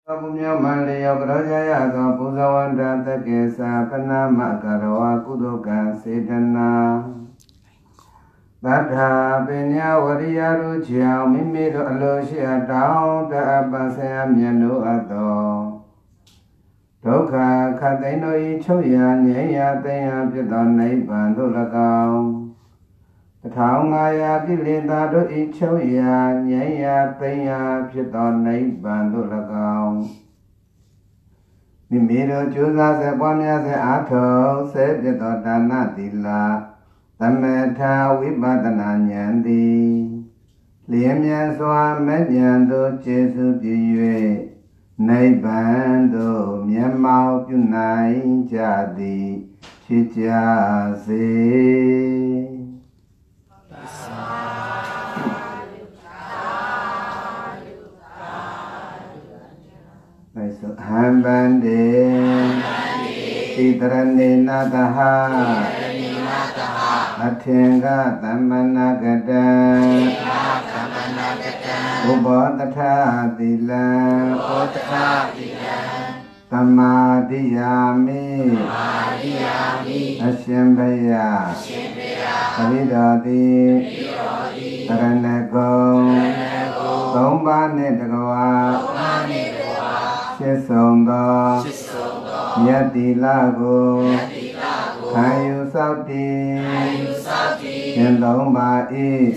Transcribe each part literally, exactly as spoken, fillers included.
Punya Malia Brajaya Pusawanda Tekesa Panama Karawa Kudoka Sedana Tadha Penya Wariyaru Chiao Mimido Alosia Tao Ta Abasaya Miano Ato Toka Kateno Ichoya Nyaya Taya Piton Naipan Dulakao Thao Ngaya Pilinda Do Ichoya Nyaya Taya Piton Naipan Dulakao Mimido Chusa Se Pamya Se Ato Se Pito Dana Dila Tametha Vipadana Nyanti Liemya Swa Menyando Jesu Piye Naipan Do Myamao Pyunai Jadi Chicha Se Hambande Titrane Nataha Athenga Tamanagada Ubotatha Dila Tamadiyami Asyambaya Paridati Taranako Tomba Netagawa Sesonda Yatilago Kayu Sauti Yendoma I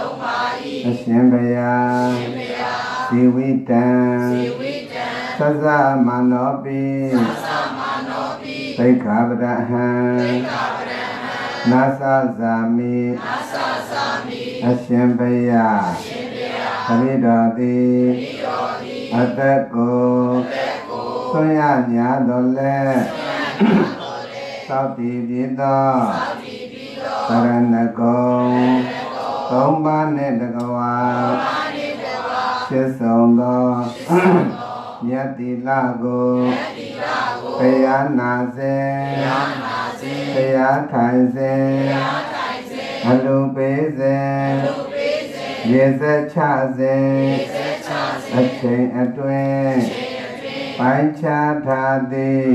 Asyambaya Siwitan Sasa Manopi Saikabadahan Nasa Zami Asyambaya Paridati Ateko Soya Nyadole Sauti Pito Taranako Tomba Netagawa Sesonda Yatilago Paya Nase Paya Thaise Alupese Yese Chase Achain Atwe Pancha Thadi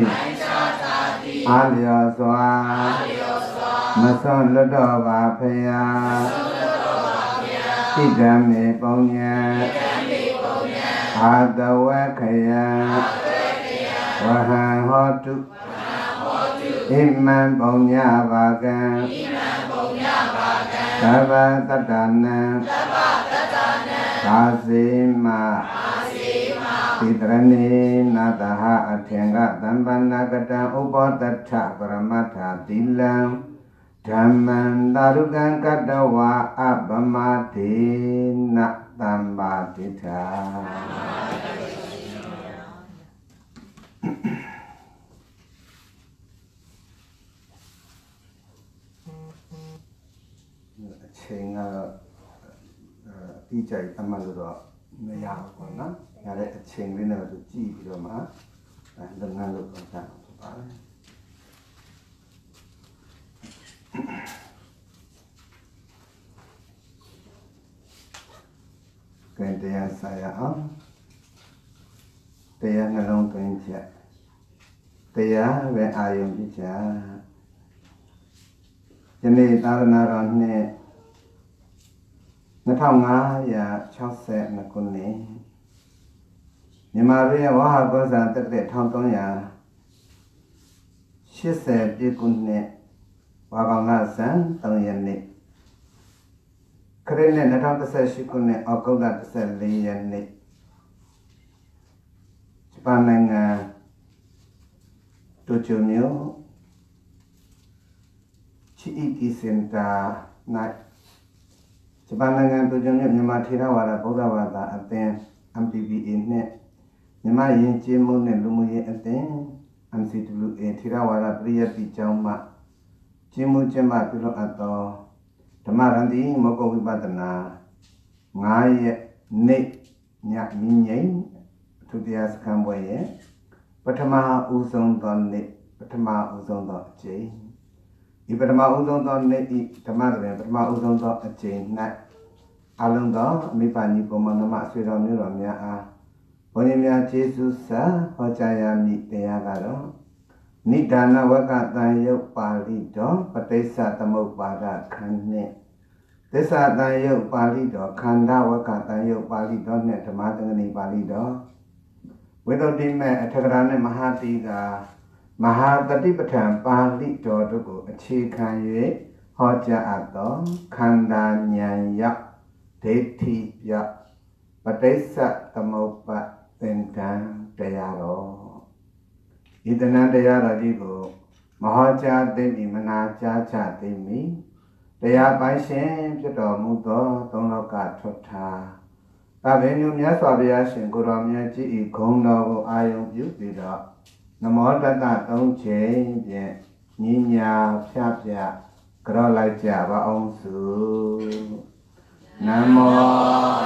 Alya Swa Mason Lodova Paya Idame Ponya Adawakaya Wahan Hotu Iman Ponya Vaga Tava Tatana Kasima Titrani Nataha Athenga Tambanagata Upotatha Paramatha Dilam Dhamman Darugan Kadawa Abamati Natambatita Chinga Dijay Tamaluro Mayakona Yare Ching Winner to G Roma and the Nalo Gantia Saya on Tia Nalong Twenty Tia where I am Picha Jenny Taranaron Natanga ya Chase Nakuni Nimaria Waha goes at the Tontoya She said Pikune Waganga San Tonyani Krene Nataka says she couldn't occur that sell Liani Japananga Tuchunio Chiiki Senta Night Japananga Tuchunio Nimatira Wara Bodawada at then M P B in net Nima Yin Jimun and Lumuye at then M C to a Tirawara Priya Pichama Jimu Jema Pilo Ato Tamarandi Moko Vibadana Ngay Ne Nyak Minye to the Askamboye Patama Uzon Don Ne Patama Uzon Don J Ibadama Uzon Don Ne Tamara Patama Uzon Don J Nat Alunda Mipani Komanama Sira Miramia Bonimia Jesus sa Hojaya mi Deyagaro Nidana Waka Tayo Pali Do Patesa Tamopada Kane Tesa Tayo Pali Do Kanda Waka Tayo Pali Do Net Tamatangani Pali Do Without the man Atagrane Mahatiga Mahatati Pali Do Dugo Chikanye Hoja Ato Kanda Nyanya Deti Ya Patesa Tamopa Tentan Dayaro Idana Dayara Digo Mahaja Demi Manaja Demi Daya Baishen Jado Mudo Donloka Tota Tavenu Myaswabia Shinguramya Ji Kondo Ayum Yupida Namodata Dongche Ninya Pyapya Grolaja Vaonsu Namo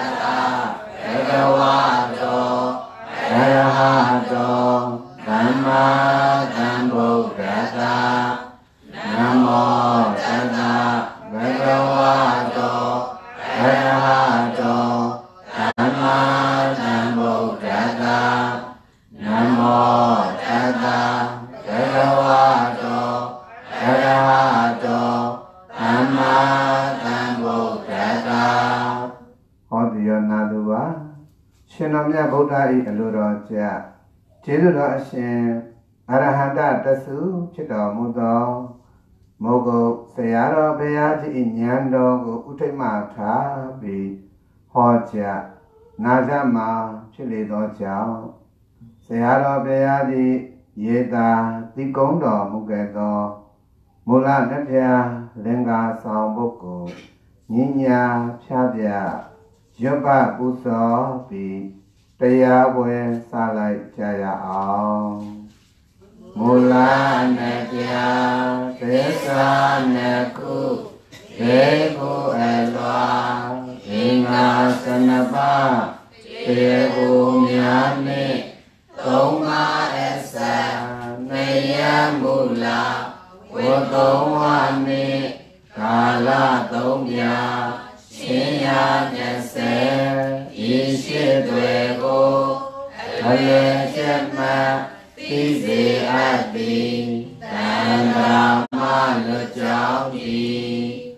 Bhagavato Arahato Dhamma Sambuddhassa Namo Tassa Bhagavato Arahato Dhamma Sambuddhassa Namo Tassa Bhagavato Arahato Dhamma Sambuddhassa Hodiyo Naduwa Shinamya Buddha I Aluroja Chidudo Shin Arahanta Tasu Chido Mudo Mogo Sayaro Beyaji Inyando Utemata Bi Hoja Najama Chilido Chao Sayaro Beyaji Yeda Tikondo Mugedo Mula Nepya Lenga Sambuku Ninya Pябya Yoba Uso Bi Taya Wen Salai Jaya Aung Mula Nepya Desa Neku Deku Elwa Inga Sanapa Deku Myani Toma Esa Naya Mula Wotowani Kala Tomya Shinya Nese Ishi Dwego Aye Shema Tizi Adi Tanda Malu Jauhi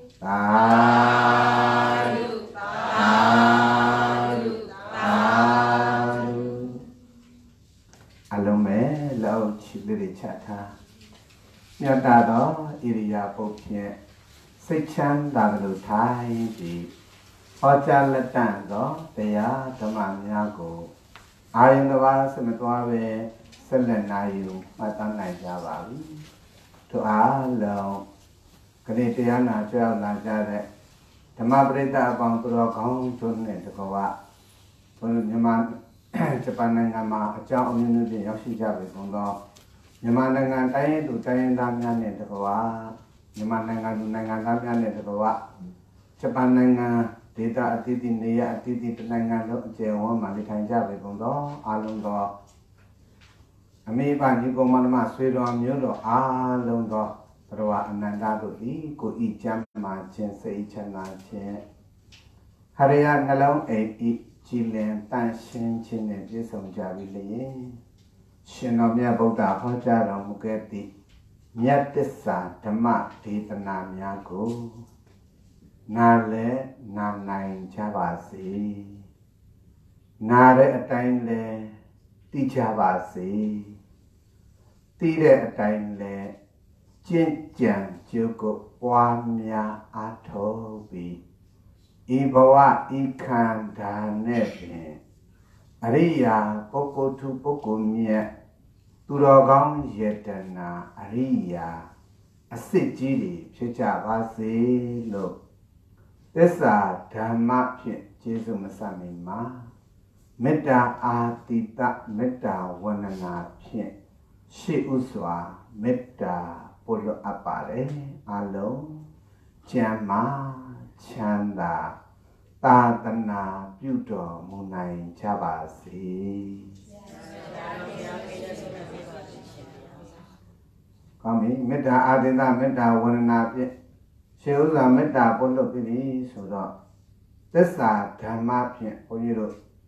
Taru Taru Taru Alome Lau Chibiri Chata Nyatado Iriya Popye Sichan Dagalu Thai Di Hoja Latando Teya Tamamyago Ayangava Samatwawe Selenayu Matanai Javavi To Alo Kanitiana Jal Najare Tamabrita Bangkuro Kong Tunne Takawa Yaman Japanangama Ajao Immunity Yoshi Javi Kondo Yamanangan Tai to Tayan Damian Takawa Yamanangan Nangan Damian Takawa Japananga Data Atiti Nia Atiti Tananga Jeo Manitan Javi Kondo Alungo Amiba Nico Manama Swedo Mudo Alungo Rawa Ananda to E Go E Jam Machin Say Chana Chin Haria Nalong A E Chilean Tan Shin Chin and Jason Javi Lane Shinomia Boda Hoja Mugeti Nyatissa Tama Titana Miago Nale Nanai Javasi Nare Atainle Tijavasi Tire Atainle Jin Jan Jugo Wamya Atobi Ibawa Ikan Danebi Ariya Poko tu Poko Mie Turogam Yetana Ariya Asijiri Pichavasi Lo Tessa Dhamma Jesu Masami Ma Metta Atita Metta Wanana Pien Shi Uswa Metta Polo Apare Alo Chama Chanda Tatana Puto Munai Chavasi Kami Metta Adita Metta Wanana Pien Sheuza Metta Polo Pili Sudo Tessa Dhamma Pien Poyiro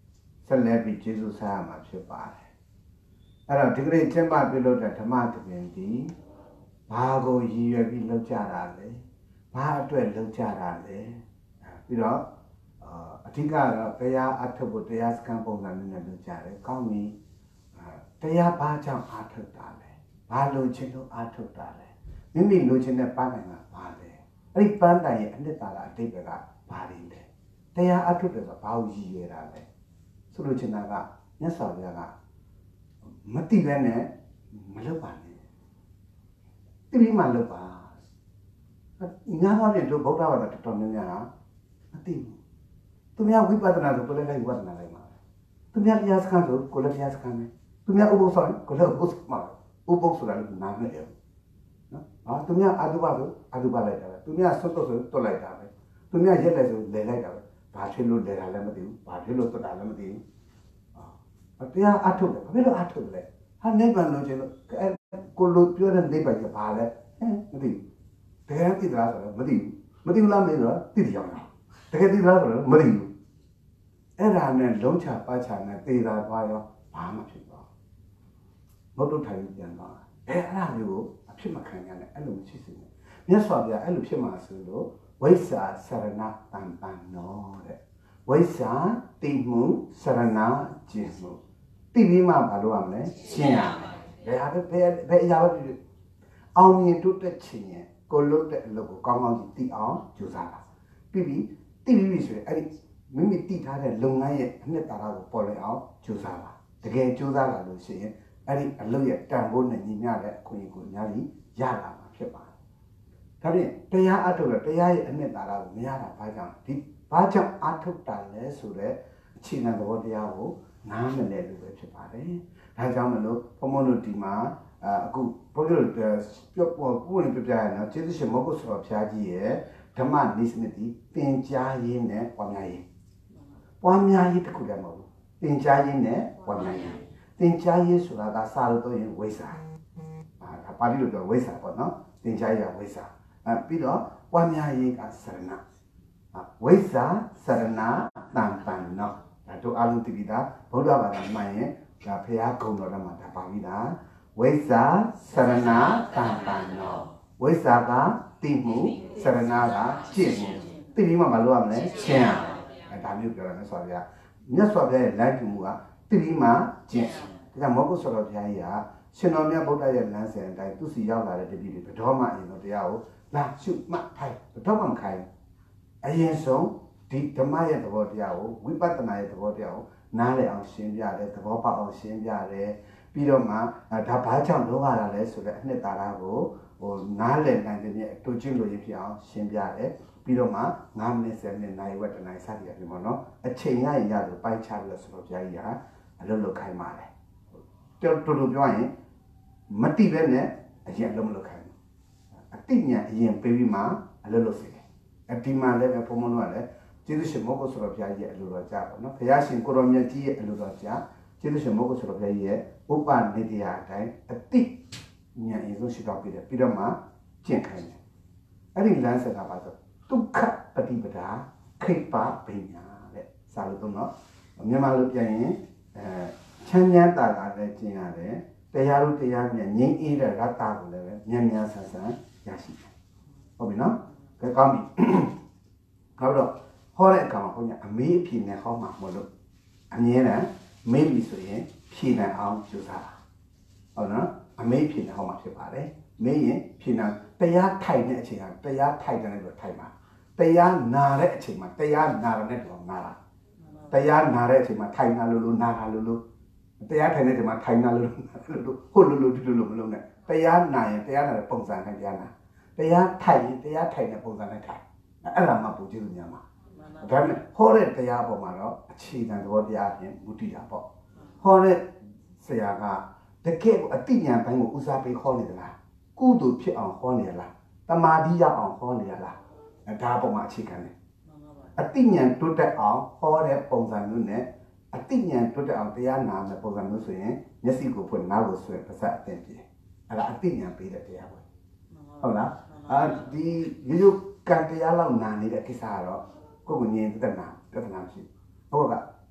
ဆက်လက်ပြီးကျေးဇူးဆက်ရမှာဖြစ်ပါတယ်အဲ့တော့ဒီကနေ့ကျင့်ပပြုလုပ်တဲ့ဓမ္မသဘင်ဒီဘာကိုရည်ရွယ်ပြီးလုပ်ကြတာလဲဘာအတွက်လုပ်ကြတာလဲပြီးတော့အဓိကတော့တရားအထုတ်ဖို့တရားစခန်းပုံစံမျိုးနဲ့လုပ်ကြတယ်ကောင်းပြီတရားဘာကြောင့်အားထုတ်တာလဲဘာလိုချင်လို့အားထုတ်တာလဲမိမိလိုချင်တဲ့ပန်းတိုင်ကဘာလဲအဲ့ဒီပန်းတိုင်ရဲ့အနှစ်သာရအတိတ်ကဘာတွေလဲတရားအားထုတ်တယ်ဆိုတာဘာကိုရည်ရွယ်တာလဲဆိုလိုချင်တာကမြတ်စွာဘုရားကမတိပဲနဲ့မလုပ်ပါနဲ့တိပြီးမှလုပ်ပါညာမှာပြတို့ဗုဒ္ဓဘာသာတော်တော်များများမသိဘူးသူများဝိပဿနာဆိုကိုလည်းလိုက်ဝိပဿနာလိုက်မှာသူများတရားစခန်းဆိုကိုလည်းတရားစခန်းပဲသူများဥပုသ်ဆိုကိုလည်းဥပုသ်မှာဥပုသ်ဆိုတာလည်းနားမလည်ဘူးနော်ဟာသူများအတုပဆိုအတုပလိုက်တာပဲသူများဆွတ်တော့ဆိုတွတ်လိုက်တာပဲသူများရက်လိုက်ဆိုလဲလိုက်တာပဲဘာဖြစ်လို့လဲတာလည်းမသိဘူးဘာဖြစ်လို့တွတ်တာလည်းမသိဘူးအာတရားအထုတ်တယ်ဘာဖြစ်လို့အထုတ်လဲဟာနိဗ္ဗာန်လို့ချင်းလို့ကိုလိုပြောတဲ့နိဗ္ဗာန်ကဘာလဲဟမ်မသိဘူးတကယ်သိသလားဆိုတော့မသိဘူးမသိဘူးလားမင်းတော့သိတယ်အောင်လားတကယ်သိသလားဆိုတော့မသိဘူးအဲ့ဒါနဲ့လုံးချပါချနဲ့သေတာသွားရောဘာမှဖြစ်သွားမဟုတ်တော့ထိုင်ပြန်သွားအဲ့အဲ့ဒါမျိုးကိုအဖြစ်မခံရနဲ့အဲ့လိုမရှိစေနဲ့မြတ်စွာဘုရားအဲ့လိုဖြစ်မှာဆိုလို့ဝိဇ္ဇာစရဏတံပံနောတဲ့ဝိဇ္ဇာတိမှုစရဏကျင့်မှုတိပြီးမှဘာလို့ရမလဲရှင်းရမယ်ဘယ်ဟာပဲဘယ်ဘယ်အရာပဲဖြစ်အောင်မြင်တိုးတက်ခြင်းရဲ့ကိုလုပ်တဲ့အလုပ်ကိုကောင်းကောင်းကြည့်သိအောင်ကြိုးစားတာပြီးပြီးသိပြီးပြီဆိုရင်အဲ့ဒီမိမိသိထားတဲ့လုပ်ငန်းရဲ့အနှစ်သာရကိုပေါ်လွင်အောင်ကြိုးစားပါတကယ်ကြိုးစားလာလို့ရှိရင်အဲ့ဒီအလုပ်ရဲ့တန်ဖိုးနဲ့ညီမျှတဲ့အခွင့်အရေးကိုအများကြီးရလာမှာဖြစ်ပါတယ်ဒါဖြင့်တရားအထုတ်ရတရားရဲ့အနှစ်သာရကိုမရတာဘာကြောင့်ဒီဘာကြောင့်အထုတ်တာလဲဆိုတော့အခြေခံသဘောတရားကိုနားမလည်လို့ပဲဖြစ်ပါတယ်ဒါကြောင့်မလို့ဘုံဘုံတို့ဒီမှာအခုဘုန်းကြီးတို့ပြောပေါ်ပူနေပြပြရနော်ကျေးဇူးရှင်မောဂုတ်ဆော်ဖျားကြီးရဲ့ဓမ္မနိစနတိသင်ကြားရေးနဲ့ပွားများရေးပွားများရေးတစ်ခုတည်းမဟုတ်ဘူးသင်ကြားရေးနဲ့ပွားများရေးသင်ကြားရေးဆိုတာကစာလို့တော့ရင်ဝိဇ္ဇာအာပါဠိလိုပြောဝိဇ္ဇာပေါ့နော်သင်ကြားရေးကဝိဇ္ဇာအဲပြီးတော့ပွားများရေးကစရဏဝိဇ္ဇာစရဏတံပံနောဒါတို့အလုံးတိပိတာဗုဒ္ဓဘာသာမှန်ရင်ဒါဖရာဂုဏ်တော်မှာဒါပါပြီလားဝိဇ္ဇာစရဏတံပံနောဝိဇ္ဇာကတိမှုစရဏကကျင့်မှုသိပြီးမှမလုပ်ရမလဲရှင်းရမယ်အဲဒါမျိုးပြောရမယ်ဆိုပါဗျာမြတ်စွာဘုရားရဲ့လမ်းကျူမှုကသိပြီးမှကျင့်ဒါကြောင့်မောဂုတ်ဆော်တော်ဘုရားကြီးကရှင်တော်မြတ်ဗုဒ္ဓရဲ့လမ်းစဉ်အတိုင်းသူစီရောက်လာတဲ့တပည့်တွေဘယ်တော့မှအရင်တော့တရားကိုလာရှုမှတ်ထိုင်ဘယ်တော့မှမခိုင်းအရင်ဆုံးဒီဓမ္မရဲ့သဘောတရားကိုဝိပဿနာရဲ့သဘောတရားကိုနားလည်အောင်ရှင်းပြတယ်သဘောပေါက်အောင်ရှင်းပြတယ်ပြီးတော့မှဒါဘာကြောင့်လုပ်ရတာလဲဆိုတဲ့အနှစ်သာရကိုဟိုနားလည်နိုင်တဲ့တူချင်းလိုရဖြစ်အောင်ရှင်းပြတယ်ပြီးတော့မှငါးမိနစ်ဆယ်မိနစ်နိုင်ဝက်တနိုင်စသည်အပြင်ပေါ့နော်အချိန်ရရင်ရလို့ပိုက်ချလို့ဆိုတော့ဘုရားကြီးကအလုပ်လုပ်ခိုင်းပါတယ်တော်တော်ပြောရင်မတိပဲနဲ့အရင်အလုပ်မလုပ်ခိုင်းဘူးအတိညာအရင်ပေးပြီးမှအလုပ်လုပ်စေတယ်အဒီမှာလည်းပဲဘုံဘုံတို့ကလည်းကျေးဇူးရှင်မောဂုတ်ဆိုတော်ဘုရားကြီးရဲ့အလိုတော်ကြပါနော်ဘုရားရှင်ကိုရောမြတ်ကြီးရဲ့အလိုတော်ကြကျေးဇူးရှင်မောဂုတ်ဆိုတော်ဘုရားကြီးရဲ့ဥပနိဒေယအတိုင်းအတိညာအရင်ဆုံးရှိတော့ပြီးတယ်ပြီးတော့မှကျင့်ခိုင်းတယ်အဲ့ဒီလမ်းဆက်ကပါဆိုဒုက္ခပฏิပဒါခိပ္ပပညာတဲ့စာလို့တော့နော်မြန်မာလိုပြန်ရင်အဲချမ်းချမ်းသာသာလည်းကျင့်ရတယ်တရားတို့တရားမြတ်ငြိမ်းအေးတဲ့ရတ္တကိုလည်းပဲမြန်မြန်ဆန်ဆန်ရရှိတယ်ဟုတ်ပြီနော်ကဲကောင်းပြီနောက်တော့ဟောတဲ့အခါမှာဘုရားအမေးအဖြေနဲ့ဟောမှာမဟုတ်လို့အမြဲတမ်းမေးပြီဆိုရင်ဖြေနိုင်အောင်ကြိုးစားပါဟုတ်နော်အမေးဖြေနဲ့ဟောမှာဖြစ်ပါတယ်မေးရင်ဖြေနိုင်တရားထိုင်တဲ့အချိန်ကတရားထိုင်တယ်လို့ထိုင်ပါတရားနာတဲ့အချိန်မှာတရားနာရတဲ့တော့နာတာတရားနာတဲ့အချိန်မှာထိုင်နာလို့လို့နာတာလို့လို့တရားထိုင်တဲ့အချိန်မှာထိုင်နာလို့လို့ဟုတ်လို့လို့ဒီလိုလို့မလုပ်နဲ့တရားနာရင်တရားနာတဲ့ပုံစံနဲ့တရားနာတရားထိုင်ရင်တရားထိုင်တဲ့ပုံစံနဲ့ထိုင်အဲ့ဒါမှပူကျေးဇူးများမှာဒါပေမဲ့ဟောတဲ့တရားပေါ်မှာတော့အခြေခံသဘောတရားအပြင်မူတည်တာပေါ့ဟောတဲ့ဆရာကတကယ်ကိုအတိညာပိုင်းကိုဦးစားပေးဟောနေသလားကုသိုလ်ဖြစ်အောင်ဟောနေရလားတမာတိရအောင်ဟောနေရလားဒါပုံမှာအခြေခံတယ်အတိညာတိုးတက်အောင်ဟောတဲ့ပုံစံမျိုးနဲ့အတိညာတိုးတက်အောင်တရားနာတဲ့ပုံစံမျိုးဆိုရင်မျက်စိကိုဖွင့်နားကိုဆွဲပါးစပ်အသင်ပြေအဲ့ဒါအတိညာပေးတဲ့တရားပဲဟုတ်လားအာဒီရိုးရိုးကံတရားလောက်နာနေတဲ့ကိစ္စကတော့ကိုယ်ကိုငြိမ်သက်နာပြဿနာမရှိဘူးဟုတ်က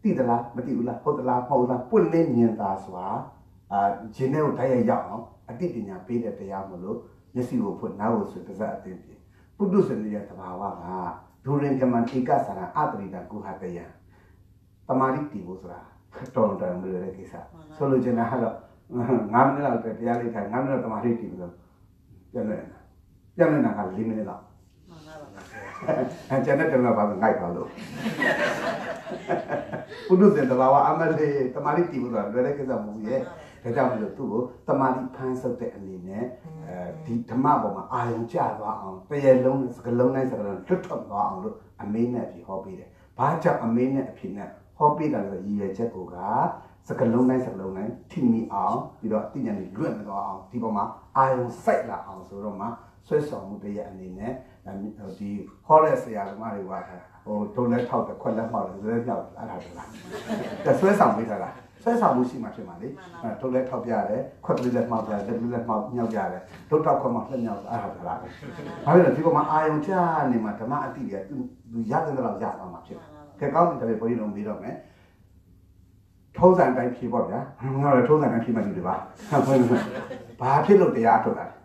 တိသလားမတိဘူးလားဟုတ်သလားမဟုတ်လားပွင့်လင်းမြင်သာစွာအာဂျင်းထဲကိုတိုက်ရိုက်ရောက်အောင်အတိပညာပေးတဲ့တရားမလို့မျက်စိကိုဖွင့်နားကိုဆိုပါဇက်အသိပြီပုထုဇဉ်ရဲ့သဘာဝကဒူရင်ကမန်ဧကဆရာအတ္တိတာကုဟတယံတမာတိတီဖို့ဆိုတာတော်တော်မလွယ်တဲ့ကိစ္စဆိုလိုချင်တာကတော့ငါးမိနစ်လောက်တရားလေးထိုင်ငါးမိနစ်တမာတိတီလို့ပြန်နေပြန်နေတာကလေးမိနစ်လောက်အဲကျန်တဲ့တော့ဘာမှငိုက်ပါလို့ပုထုဇဉ်သဘာဝအမလေးတမာတိတီဖို့ဆိုတာလွယ်တဲ့ကိစ္စမဟုတ်ရဲ့ဒါကြောင့်မလို့သူ့ကိုတမာတိဖန်ဆုပ်တဲ့အနေနဲ့အဲဒီဓမ္မပေါ်မှာအာယုံကျသွားအောင်တရေလုံးစကလုံးတိုင်းစကလုံးလွတ်ထွက်သွားအောင်လို့အမေးနဲ့ဖြေဟောပေးတယ်။ဘာကြောင့်အမေးနဲ့အဖြေနဲ့ဟောပေးတာလဲရည်ရွယ်ချက်ကိုကစကလုံးတိုင်းစကလုံးတိုင်းထိမိအောင်ပြီးတော့အတိညာဉ်လွတ်မသွားအောင်ဒီပေါ်မှာအာယုံစိုက်လာအောင်ဆိုတော့မှဆွဲဆောင်မှုတရအနေနဲ့ဒီဟောတဲ့ဆရာသမားတွေကဟိုဒုံလက်ထောက်တဲ့ခွက်လက်မှောက်တယ်ဇွဲမြောက်အဲ့ဒါတလား။ဒါဆွဲဆောင်ပေးတာလားဆွဲဆောင်မှုရှိမှဖြစ်မှာလေ။ဒုံလက်ထောက်ပြတယ်ခွက်ကလေးလက်မှောက်ပြတယ်လက်လက်မှောက်မြောက်ပြတယ်ဒုတ်ထောက်ခွက်မှလက်မြောက်အဲ့ဒါတလား။ဘာဖြစ်လဲဒီပေါ်မှာအာယုံချနေမှာဓမ္မအတိကသူသူရတဲ့လောက်ရသွားမှာဖြစ်တယ်။ခေကောင်းတယ်ဘုန်းကြီးတို့ပြီးတော့မယ်။ထုံးစံတိုင်းဖြေပေါ့ဗျာ။ငါတို့ထုံးစံတိုင်းဖြေမှယူတယ်ပါ။ဘာဖြစ်လို့တရားထုတ်တာလဲ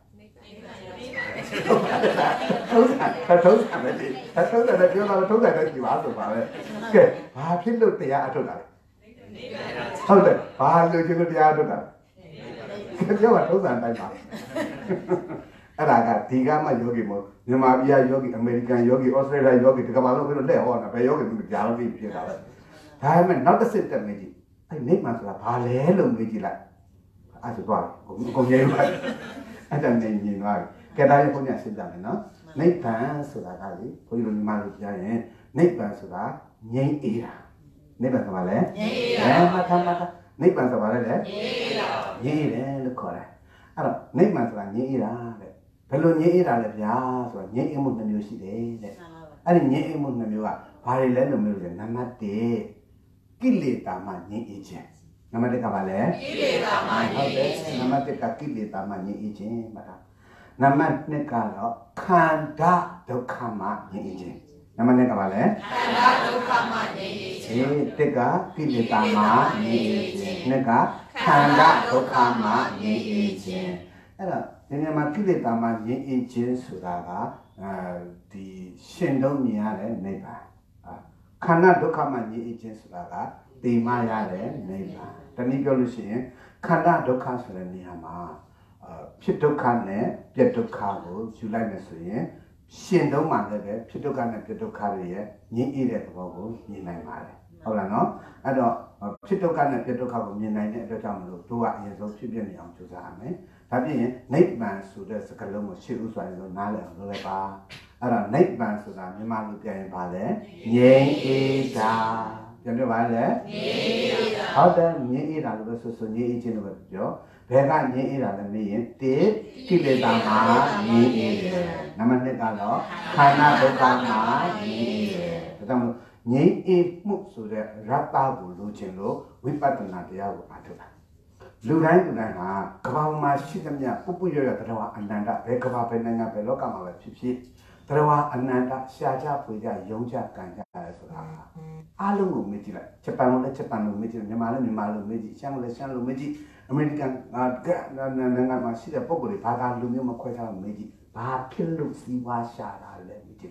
ထုံးစံထုံးစံပဲဒီထုံးစံလည်းပြောတာထုံးစံတိုင်းဖြေပါဆိုပါပဲ။ကဲဘာဖြစ်လို့တရားအထုတ်တာလဲဟုတ်တယ်ဘာလို့ကျလို့တရားထုတ်တာလဲပြောပါထုံးစံတိုင်းပါအဲ့ဒါကဒီကမှယောဂီမို့မြန်မာပြည်ယောဂီအမေရိကန်ယောဂီဩစတြေးလျယောဂီဒီကမ္ဘာလုံးပြီးတော့လက်ဟောတာဘယ်ယောဂီမှကြားလို့ပြီးဖြစ်တာပဲဒါပေမဲ့နောက်တစ်စစ်တက်မေးကြည့်အဲ့နိဗ္ဗာန်ဆိုတာဘာလဲလို့မေးကြည့်လိုက်အဲ့ဒါသွားပြီကိုငြိမ်းပါအဲ့ဒါနေနေသွားပြီကဲဒါရင်ဘုရားရှင်းပြမယ်နော်နိဗ္ဗာန်ဆိုတာကလေဘုန်းကြီးတို့ညီမတို့ကြားရင်နိဗ္ဗာန်ဆိုတာငြိမ်းအေးတာနိဗ္ဗာန်ဆိုတာလေငြိမ်းအေးတာအဲမှတ်ထားမှတ်ထားနိဗ္ဗာန်ဆိုတာလေငြိမ်းအေးတာငြိမ်းအေးတယ်လို့ခေါ်တယ်အဲ့တော့နိဗ္ဗာန်ဆိုတာငြိမ်းအေးတာတဲ့ဘယ်လိုငြိမ်းအေးတာလဲဗျာဆိုတော့ငြိမ်းအေးမှုနှမျိုးရှိတယ်တဲ့အဲ့ဒီငြိမ်းအေးမှုနှမျိုးကဘာတွေလဲလို့မျိုးလဲနံပါတ်တစ်ကိလေသာမှငြိမ်းအေးခြင်းနံပါတ်တစ်ကဘာလဲကိလေသာမှငြိမ်းအေးခြင်းနံပါတ်တစ်ကကိလေသာမှငြိမ်းအေးခြင်းမှတ်ထားနံပါတ်နှစ်ကတော့ခန္ဓာဒုက္ခမှငြိမ်းအေးခြင်းနံပါတ်နှစ်ကဘာလဲခန္ဓာဒုက္ခမှငြိမ်းအေးခြင်းတစ်ကကိလေသာမှငြိမ်းအေးခြင်းနှစ်ကခန္ဓာဒုက္ခမှငြိမ်းအေးခြင်းအဲ့တော့ဒီနေရာမှာကိလေသာမှငြိမ်းအေးခြင်းဆိုတာကအဲဒီရှင်တုံးမြင်ရတဲ့နိဗ္ဗာန်ခန္ဓာဒုက္ခမှငြိမ်းအေးခြင်းဆိုတာကသိမှရတဲ့နိဗ္ဗာန်တနည်းပြောလို့ရှိရင်ခန္ဓာဒုက္ခဆိုတဲ့နေရာမှာဖြစ်ဒုက္ခနဲ့ပြက်ဒုက္ခကိုယူလိုက်မယ်ဆိုရင်ရှင်တုံးမှလည်းပဲဖြစ်ဒုက္ခနဲ့ပြက်ဒုက္ခတွေရဲ့ငြိမ်းအေးတဲ့သဘောကိုမြင်နိုင်ပါတယ်ဟုတ်လားနော်အဲ့တော့ဖြစ်ဒုက္ခနဲ့ပြက်ဒုက္ခကိုမြင်နိုင်တဲ့အတွက်ကြောင့်မလို့တို့ကအရင်ဆုံးဖြစ်ပြနေအောင်ကြိုးစားရမယ်ဒါပြင်နိဗ္ဗာန်ဆိုတဲ့စကားလုံးကိုရှေ့ဥစွာရင်လို့နားလည်အောင်လုပ်လိုက်ပါအဲ့တော့နိဗ္ဗာန်ဆိုတာမြန်မာလိုပြန်ရင်ပါလေငြိမ်းအေးတာပြန်ပြောပါလေငြိမ်းအေးတာဟုတ်တယ်ငြိမ်းအေးတာလို့ပဲဆိုဆိုငြိမ်းအေးခြင်းလို့ပဲပြောဘယ်ကငြိမ်းအေးတာလဲမေးရင်တိကိလေသာမှာငြိမ်းအေးတယ်နံပါတ်နှစ်ကတော့ခန္ဓာဒုက္ခမှာငြိမ်းအေးတယ်ဒါကြောင့်မို့ငြိမ်းအေးမှုဆိုတဲ့ရတ္တကိုလိုချင်လို့ဝိပဿနာတရားကိုအားထုတ်တာလူတိုင်းလူတိုင်းဟာကမ္ဘာမှာရှိသမျှပုပ္ပရရတရားအနန္တဘယ်ကမ္ဘာဘယ်နိုင်ငံဘယ်လောကမှာပဲဖြစ်ဖြစ်တရားအနန္တရှားကြဖွေကြယုံကြကန်ကြရဲဆိုတာအားလုံးကိုမေ့ကြည့်လိုက်ဂျပန်ကိုလည်းဂျပန်လိုမေ့ကြည့်မြန်မာလည်းမြန်မာလိုမေ့ကြည့်ရှမ်းကိုလည်းရှမ်းလိုမေ့ကြည့်အမေရိကန်နိုင်ငံမှာရှိတဲ့ပုဂ္ဂိုလ်တွေဘာသာလူမျိုးမခွဲခြားမေ့ကြည့်ဘာဖြစ်လို့စီးပွားရှာတာလဲမေ့ကြည့်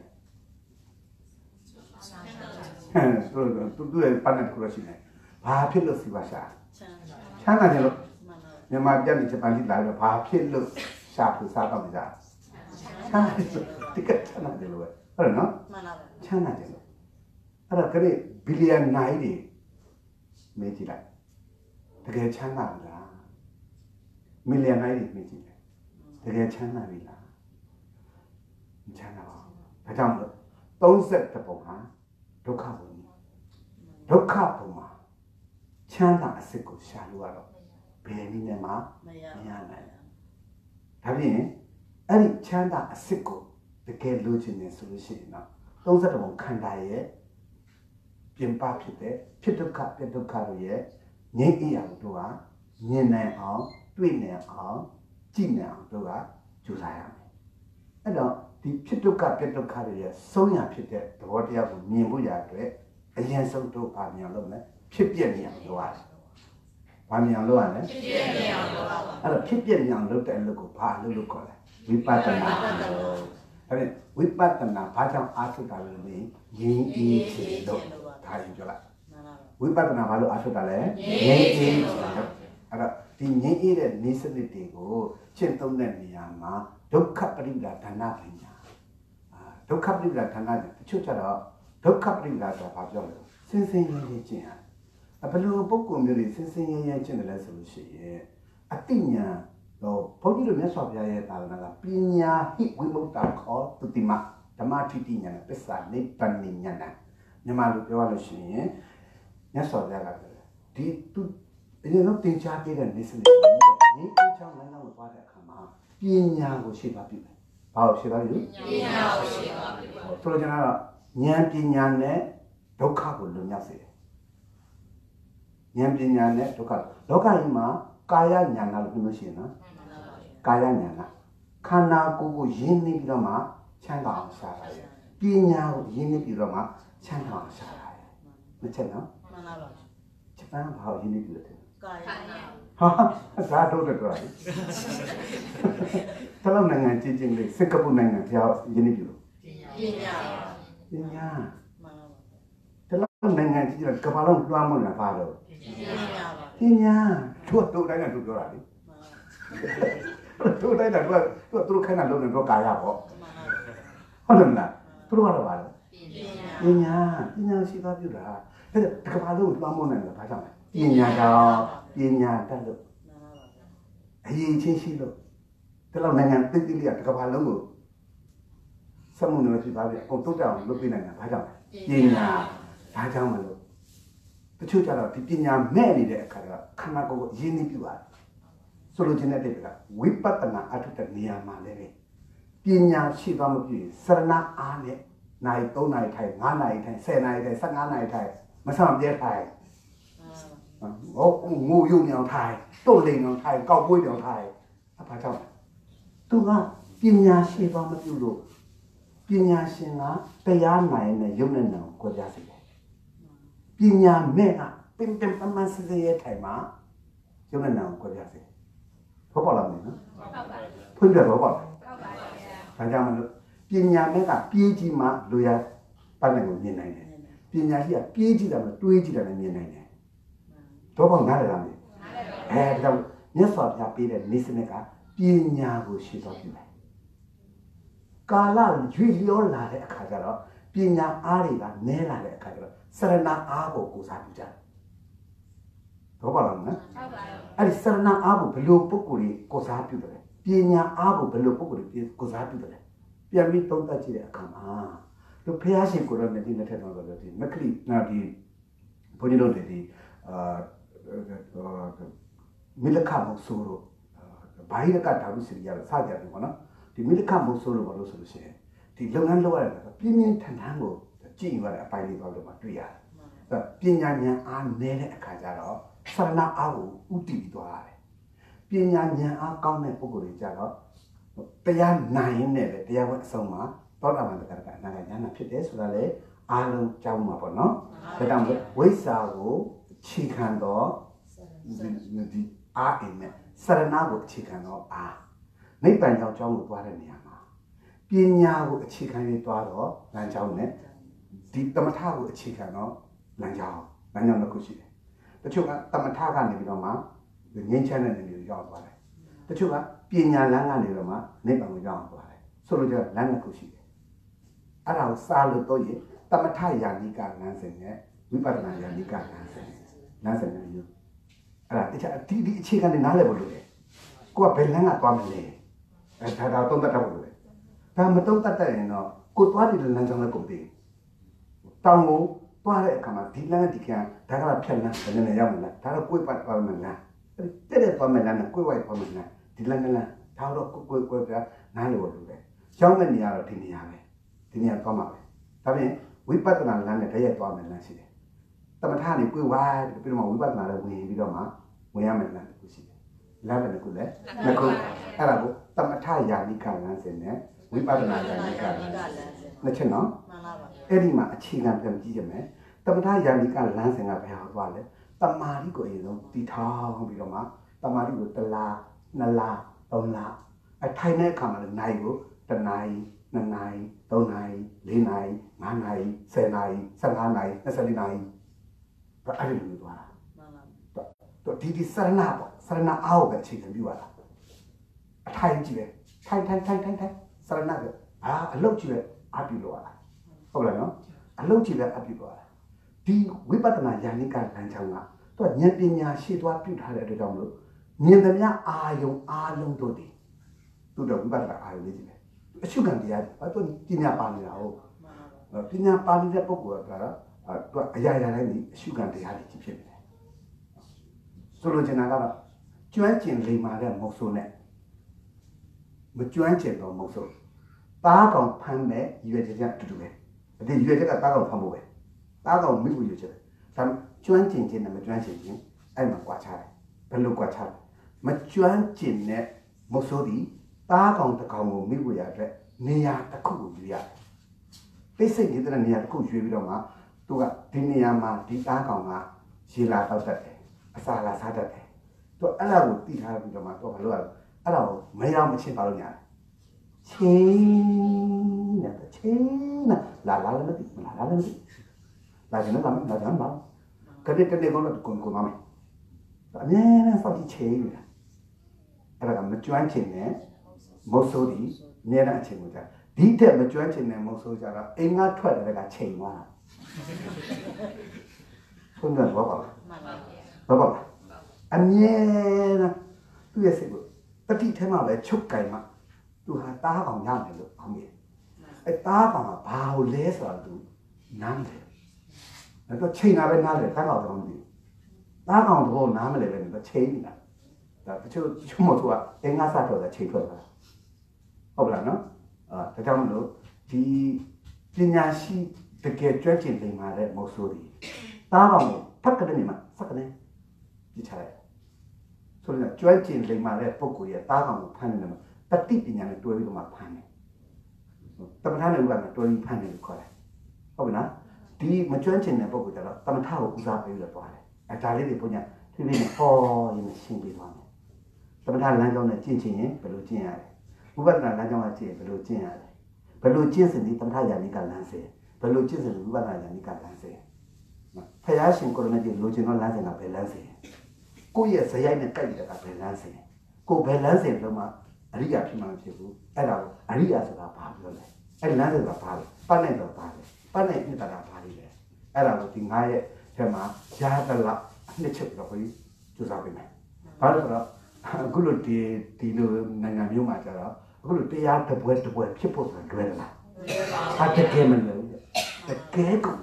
ဟဲ့ဆိုတော့သူတို့ရဲ့ပတ်သက်ကိုရှိနေဘာဖြစ်လို့စီးပွားရှာချမ်းသာတယ်လို့မြန်မာပြည်နဲ့ဂျပန်ပြည်လာတော့ဘာဖြစ်လို့ရှာဖို့စားတော့ကြချမ်းသာတိကချမ်းသာတယ်လို့ပဲဟုတ်တယ်နော်မှန်ပါပါချမ်းသာတယ်လို့အဲ့တော့ကလေးဘီလီယံနိုင်တွေမေးကြည့်လိုက်တကယ်ချမ်းသာပြီလားမီလီယံနိုင်တွေမေးကြည့်လိုက်တကယ်ချမ်းသာပြီလားမချမ်းသာပါဘူးဒါကြောင့်မို့သုံးဆက်တစ်ပုံဟာဒုက္ခဘုံဒုက္ခဘုံမှာချမ်းသာအစစ်ကိုရှာလို့ရတော့ဘယ်နည်းနဲ့မှမရနိုင်ဒါပြင်အဲ့ဒီချမ်းသာအစစ်ကိုတကယ်လိုချင်နေဆိုလို့ရှိရင်တော့သုံးဆက်တစ်ပုံခန္ဓာရဲ့ပြင်ပဖြစ်တဲ့ဖြစ်ဒုက္ခပြဒုက္ခတို့ရဲ့ငြိမ်းအေးအောင်တို့ကမြင်နိုင်အောင်တွေ့နိုင်အောင်ကြည့်နိုင်အောင်တို့ကကြိုးစားရမယ်အဲ့တော့ဒီဖြစ်ဒုက္ခပြဒုက္ခတွေရဲ့ဆုံးရဖြစ်တဲ့သဘောတရားကိုမြင်ဖို့ရအတွက်အရင်ဆုံးတို့ပါမြန်လို့မယ်ဖြစ်ပြနေအောင်လုပ်ရတယ်။ဘာမြန်လုပ်ရလဲဖြစ်ပြနေအောင်လုပ်ရပါအဲ့တော့ဖြစ်ပြနေအောင်လုပ်တဲ့အလုပ်ကိုဘာအလုပ်လုပ်ခေါ်လဲဝိပဿနာအဲ့ဒါဝိပဿနာဘာကြောင့်အားထုတ်တာလဲလေငြိမ်းအေးခြင်းလို့ဒါရင်ပြောလိုက်ဝိပဿနာဘာလို့အားထုတ်တာလဲငြိမ်းအေးခြင်းလို့အဲ့တော့ဒီငြိမ်းအေးတဲ့နေစနစ်တွေကိုရှင်းသုံးတဲ့နေရာမှာဒုက္ခပရိဒါဌာနပညာအာဒုက္ခပရိဒါဌာနတချို့ကျတော့ဒုက္ခပရိဒါဆိုတာဘာပြောလဲစင်စင်ရဲရဲခြင်းဟာဘယ်လိုပုံကုမျိုးတွေစင်စင်ရဲရဲခြင်းတယ်လဲဆိုလို့ရှိရင်အတိညာတော့ဘုန်းကြီးတို့မြတ်စွာဘုရားရဲ့သာသနာကပညာဟိဝိမု ക്ത ခောတုတိမဓမ္မထိတိညာပစ္စာနိဗ္ဗာန်ညာနာမြန်မာလိုပြောရလို့ရှိရင်မြတ်စွာဘုရားကဒီသူဒီလိုသင်ကြားပေးတဲ့နေစနစ်တွေဒီအချောင်းလမ်းကိုသွားတဲ့အခါမှာပညာကိုရှေ့ပါပြုတယ်။ဘာကိုရှေ့ပါပြုလဲ။ပညာကိုရှေ့ပါပြုတယ်။ဆိုလိုချင်တာကဉာဏ်ပညာနဲ့ဒုက္ခကိုလွန်မြောက်စေတယ်။ဉာဏ်ပညာနဲ့ဒုက္ခလောကကြီးမှာကာယဉာဏ်လို့ပြောလို့ရှိရင်နော်။ကာယဉာဏ်ခန္ဓာကိုယ်ကိုရင်းနှီးပြီးတော့မှချမ်းသာအောင်ရှာတာရဲ့။ပညာကိုရင်းနှီးပြီးတော့မှချမ်းသာအောင်ရှာတာရဲ့။မချက်နော်။မှန်ပါပါ။ချက်ပန်းဘာကိုရင်းနှီးပြီးလဲ။ကာယဟာဒါတော့တော့တယ်တလုံးနိုင်ငံချင်းချင်းလေးစင်ကာပူနိုင်ငံဖျားရင်းနှီးပြီလို့ပညာပညာမှန်ပါတလုံးနိုင်ငံချင်းချင်းကဘာလုံးလွှမ်းမိုးနေတာပါတော့ပညာပညာတို့တို့တိုင်းကတို့ပြောတာလေတို့တိုင်းကတို့တို့တို့ခိုင်းတာလုံးနေတော့ကာယပေါ့ဟုတ်တယ်မလားတို့ကတော့ပါလေပညာပညာရှိသားပြုတာအဲ့ဒါကဘာလုံးလွှမ်းမိုးနေတာဘာကြောင့်လဲပညာတော့ပညာတတ်လို့အရေးချင်းရှိလို့ဒါလောက်နိုင်ငံတိတိလေးကကဘာလုံးကိုစမှုနယ်ဖြစ်ပါပြီအကုန်တုတ်တောင်လုပ်ပေးနိုင်တာဘာကြောင့်ပညာဘာကြောင့်မလို့တချို့ကျတော့ဒီပညာမဲ့နေတဲ့အခါကျတော့ခန္ဓာကိုယ်ကိုအရေးကြီးပြပါတယ်ဆိုလိုချင်တဲ့တိတ်ကဝိပဿနာအထုတဲ့နေရာမှာလည်းပညာရှိသွားမဖြစ်စရဏအားနဲ့နိုင်သုံးနိုင်ထိုင်ငါးနိုင်ထိုင်ဆယ်နိုင်ထိုင်ဆယ့်ငါးနိုင်ထိုင်မဆံပြဲထိုင်ဟောငိုယုံညောင်ထိုင်တုတ်လိန်ညောင်ထိုင်ကောက်ပွေးညောင်ထိုင်အဖာကြောင့်သူကပညာရှိသွားမပြုလို့ပညာရှင်ကတရားနိုင်နဲ့ယုံနဲ့နောင်ကိုကြားစီတယ်ပညာမဲ့ကပင်ပင်ပမစစေရထိုင်မှာယုံနဲ့နောင်ကိုကြားစီဘောပေါ်လာမယ်နော်ဟုတ်ပါဘူးဖွင့်ပြတော့ပါဟုတ်ပါဗျာဒါကြောင့်မလို့ပညာမဲ့ကပြေးကြည့်မှလူရပတ်နိုင်ကိုမြင်နိုင်တယ်ပညာရှိကပြေးကြည့်တယ်မတွေးကြည့်တယ်လည်းမြင်နိုင်တယ်တော့ဘောနားရလားမင်းအဲဒါမြတ်စွာဘုရားပေးတဲ့နေစနစ်ကပညာကိုရှင်းသွားပြီကာလရွေ့လျောလာတဲ့အခါကျတော့ပညာအားတွေကနည်းလာတဲ့အခါကျတော့စရဏအားကိုကိုစားပြုကြတယ်တော့ဘာလို့လဲဟုတ်ပါဘူးအဲ့ဒီစရဏအားကိုဘယ်လိုပုဂ္ဂိုလ်တွေကိုစားပြုတယ်ပညာအားကိုဘယ်လိုပုဂ္ဂိုလ်တွေကိုစားပြုတယ်ပြန်ပြီးသုံးသပ်ကြည့်တဲ့အခါမှာတို့ဖះရှင်ကိုရောမြတ်ဒီလက်ထက်တော်တော်ဒီမက္ခလိနာဒီဘုန်းကြီးတို့ဒီအာမိလခမုတ်ဆိုးတို့ဘာဟိရကဒါရုစီရစကြတယ်ပေါ့နော်ဒီမိလခမုတ်ဆိုးလို့ဘာလို့ဆိုလို့ရှိရင်ဒီလုပ်ငန်းလုပ်ရတယ်ပြင်းပြင်းထန်ထန်ကိုကြည့်ရတဲ့အပိုင်းလေးပေါ့လို့မှတွေ့ရတယ်အဲပညာဉာဏ်အားနည်းတဲ့အခါကျတော့ဆရဏအားကိုဥတည်ပြီးသွားရတယ်ပညာဉာဏ်အားကောင်းတဲ့ပုဂ္ဂိုလ်တွေကြတော့တရားနိုင်ရင်လည်းတရားဝတ်အဆုံးမှာသောတာပန်တက္ကရာအနာဂတ်ဉာဏ်ဖြစ်တယ်ဆိုတာလေအားလုံးကြောင်းမှာပေါ့နော်ဒါကြောင့်ဝိဇ္ဇာကိုခြေခံတော့ဒီအားအင်းနဲ့စရဏကိုအခြေခံတော့အားနိဗ္ဗာန်ကြောင့်ကြောင်းကိုသွားတဲ့နေရာမှာပညာကိုအခြေခံပြီးသွားတော့လမ်းကြောင်းနဲ့ဒီတမထကိုအခြေခံတော့လမ်းကြောင်းလမ်းကြောင်းတစ်ခုရှိတယ်တချို့ကတမထကနေပြီးတော့မှငြိမ်းချမ်းတဲ့နေရာကိုရောက်သွားတယ်တချို့ကပညာလမ်းကနေတော့မှနိဗ္ဗာန်ကိုရောက်သွားတယ်ဆိုလိုချင်လမ်းတစ်ခုရှိတယ်အဲ့ဒါကိုစားလို့တော့ရင်တမထယာနိကလမ်းစဉ်နဲ့ဝိပဿနာယာနိကလမ်းစဉ်လမ်းစဉ်နဲ့ယူအဲ့ဒါတခြားဒီဒီအခြေခံနဲ့နားလည်ဖို့လိုတယ်ကိုကဘယ်လမ်းကသွားမလဲအဲဒါတော့သုံးသပ်တတ်ဖို့လိုတယ်ဒါမသုံးသပ်တတ်ရင်တော့ကိုသွားတဲ့လမ်းကြောင်းလည်းကုန်သေးတောင်ကိုသွားတဲ့အခါမှာဒီလမ်းဒီကံဒါကဖြတ်လမ်းဘယ်နဲ့ရောက်မလဲဒါတော့ကိုယ်ပတ်သွားမလားတဲ့တဲ့သွားမလားကိုယ်ဝိုက်သွားမလားဒီလမ်းကလမ်းဒါတော့ကိုယ်ကိုယ်ပြနားလည်ဖို့လိုတယ်ကျောင်းမဲ့နေရာတော့ဒီနေရာပဲဒီနေရာသွားမှာပဲဒါပြင်ဝိပဿနာလမ်းနဲ့တရက်သွားမယ်လမ်းရှိတယ်တမထနေကိုယ်ဝိုင်းပြီးတော့မှဝိပဿနာလည်းဝင်ပြီးတော့မှဝင်ရမယ်လမ်းတစ်ခုရှိတယ်လမ်းပဲတစ်ခုလည်းနှစ်ခုအဲ့ဒါကိုတမထယာနိကလမ်းစဉ်နဲ့ဝိပဿနာယာနိကလမ်းစဉ်နှစ်ချက်နော်မှန်ပါပါအဲ့ဒီမှာအခြေခံပြန်ကြည့်ရမယ်တ tamata yanika lansing a bear wale, tamari go is the town bidoma, tamari go the la, nala, donla, a tiny common naigo, the nai, nanai, donai, linai, manai, senai, sanganai, nasalinai. But I didn't do that. To Didi Sarana, Sarana Alba chicken you are. A time to it, time, time, time, time, time, Sarana, ah, a low to it, Abula. Oh, no, a low to it, Abula. The Wipatana Yanika Lanchanga, to a Nyapinia, she to a put her at the download. Near the Nya Ayo Alum Dodi. To the Wipata I live. A sugar the other, I don't Tina Panina. Tina Panina Poco, a Yaya sugar the other. Solo Janagara, Juanchin Lima Mosone. But Juanchin no Moso. Bag on Panme, you had to do it. Then you had a bag of Pamaway. Bag on me with you. Some Juanchin and Majuanchin, and Maquachai, Peluquachai. Majuanchin net Mosodi, bag on the Congo, me with a near the cool. They say it near the cool Juvidoma, to a Tiniama, the Agama, she laughed out that day. Sala Saturday. To allow the have the matter of a allow may I machine Palonia. Chain at the chain, la la la la la la. Like another, not a man. Can it go to Kunkumami? But then I thought he chain. And I'm a jointing there, Mosodi, near a chain with that. Detail the jointing there, Mosojara, ain't not twelve like a chain one. Couldn't walk. Baba, and yeah, two years ago, but he came out a choke gaima to have dark on young on me. A dark on a bow less or do none. And the chain of another come out on me. Dark on the whole namely when the chain that the two Chumotua, and I thought of the chain for her. Oh, no, the download, the Pinyashi, the get dredging in my red Mosodi. Dark on, tuck at any man, so the dredging in my red book with a down panel, but deep in a doing my panel. The panel run a doing panel required. Oh, not the majority in the book with the Tamatao was up in the body. I tell you, Punya, to be all in the single one. The Tamatao land on the Chinchin, Pelucin. Who was not land on a chair, Pelucin. Pelucins in the Tamaya Nika Lance, Pelucins and Rubana Nika Lance. Payashin Coronati Luciano Lancing up a lance. Go yes, I am a kind of a lancing. Go by lancing Loma, Aria Pimantibu, Era, Arias of our party, and Landed of party, Panet of party, Panet in the party. Era would deny Tema, Jadala, nature of way to Zabime. Barbara, good Tino Nangamu Matara, good day out the west to where people are dwelling. At the game, the cake of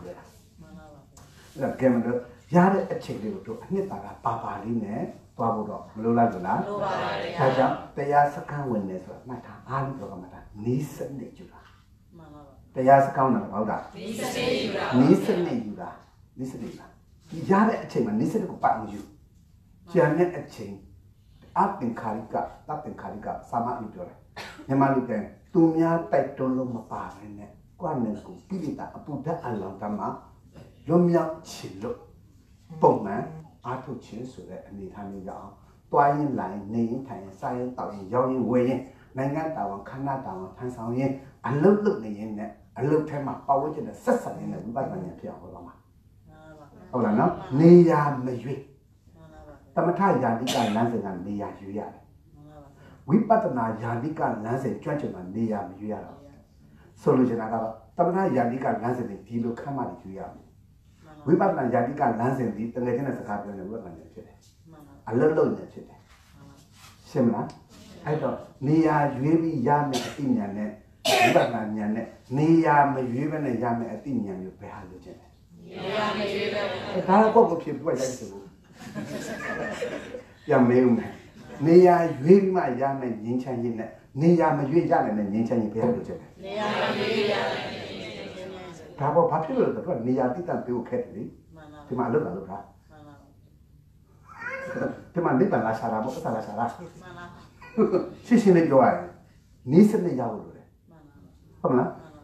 the game. Yard a chick to Nipara, Papa Line, Pablo, Lula Lula. They are second witness of Mata, and Programata, Nice and Natura. They are second about that. Nice and Natura. Listen, Yard a chain and listen to Pat you. Janet a chain. Up in Carica, up in Carica, Sama Utor. Yamalukan, Tumia, Taitolo, Mapa, and Quanesco, Pilita, Aputa, and Lantama, Lumia Chilo. Bowman, I put chins with it and the time you are. Twain line, name, time, science, down, young way, Nangan, down, Canada, down, Tanzania, and look, look, in there, and look, time up, power in the session in the Batman Piano. Oh, no, Nia Majui. Tamata Yadika Lansing and Nia Julia. We patana Yadika Lansing, Trenchant and Nia Julia. Solution, Tamata Yadika Lansing, Tilo Kamari Julia. We bought my Yadika Lansing, the legend of the carpet and work on the chile. A little in the chile. Similar. I thought, Nia, Yubi Yami at Indian, Yane, Nia, Majuvan and Yami at Indian, you pay halogen. The Tarako of people were like to Yam Nia, Yubi my Yami, Yinchan, Nia, Majuvan and Yinchan, you pay halogen. Tabo popular, the one Niati and Bill Ketty, to my little look. To my little Lasara, Lasara. She seen it go on. Niece and the Yawu.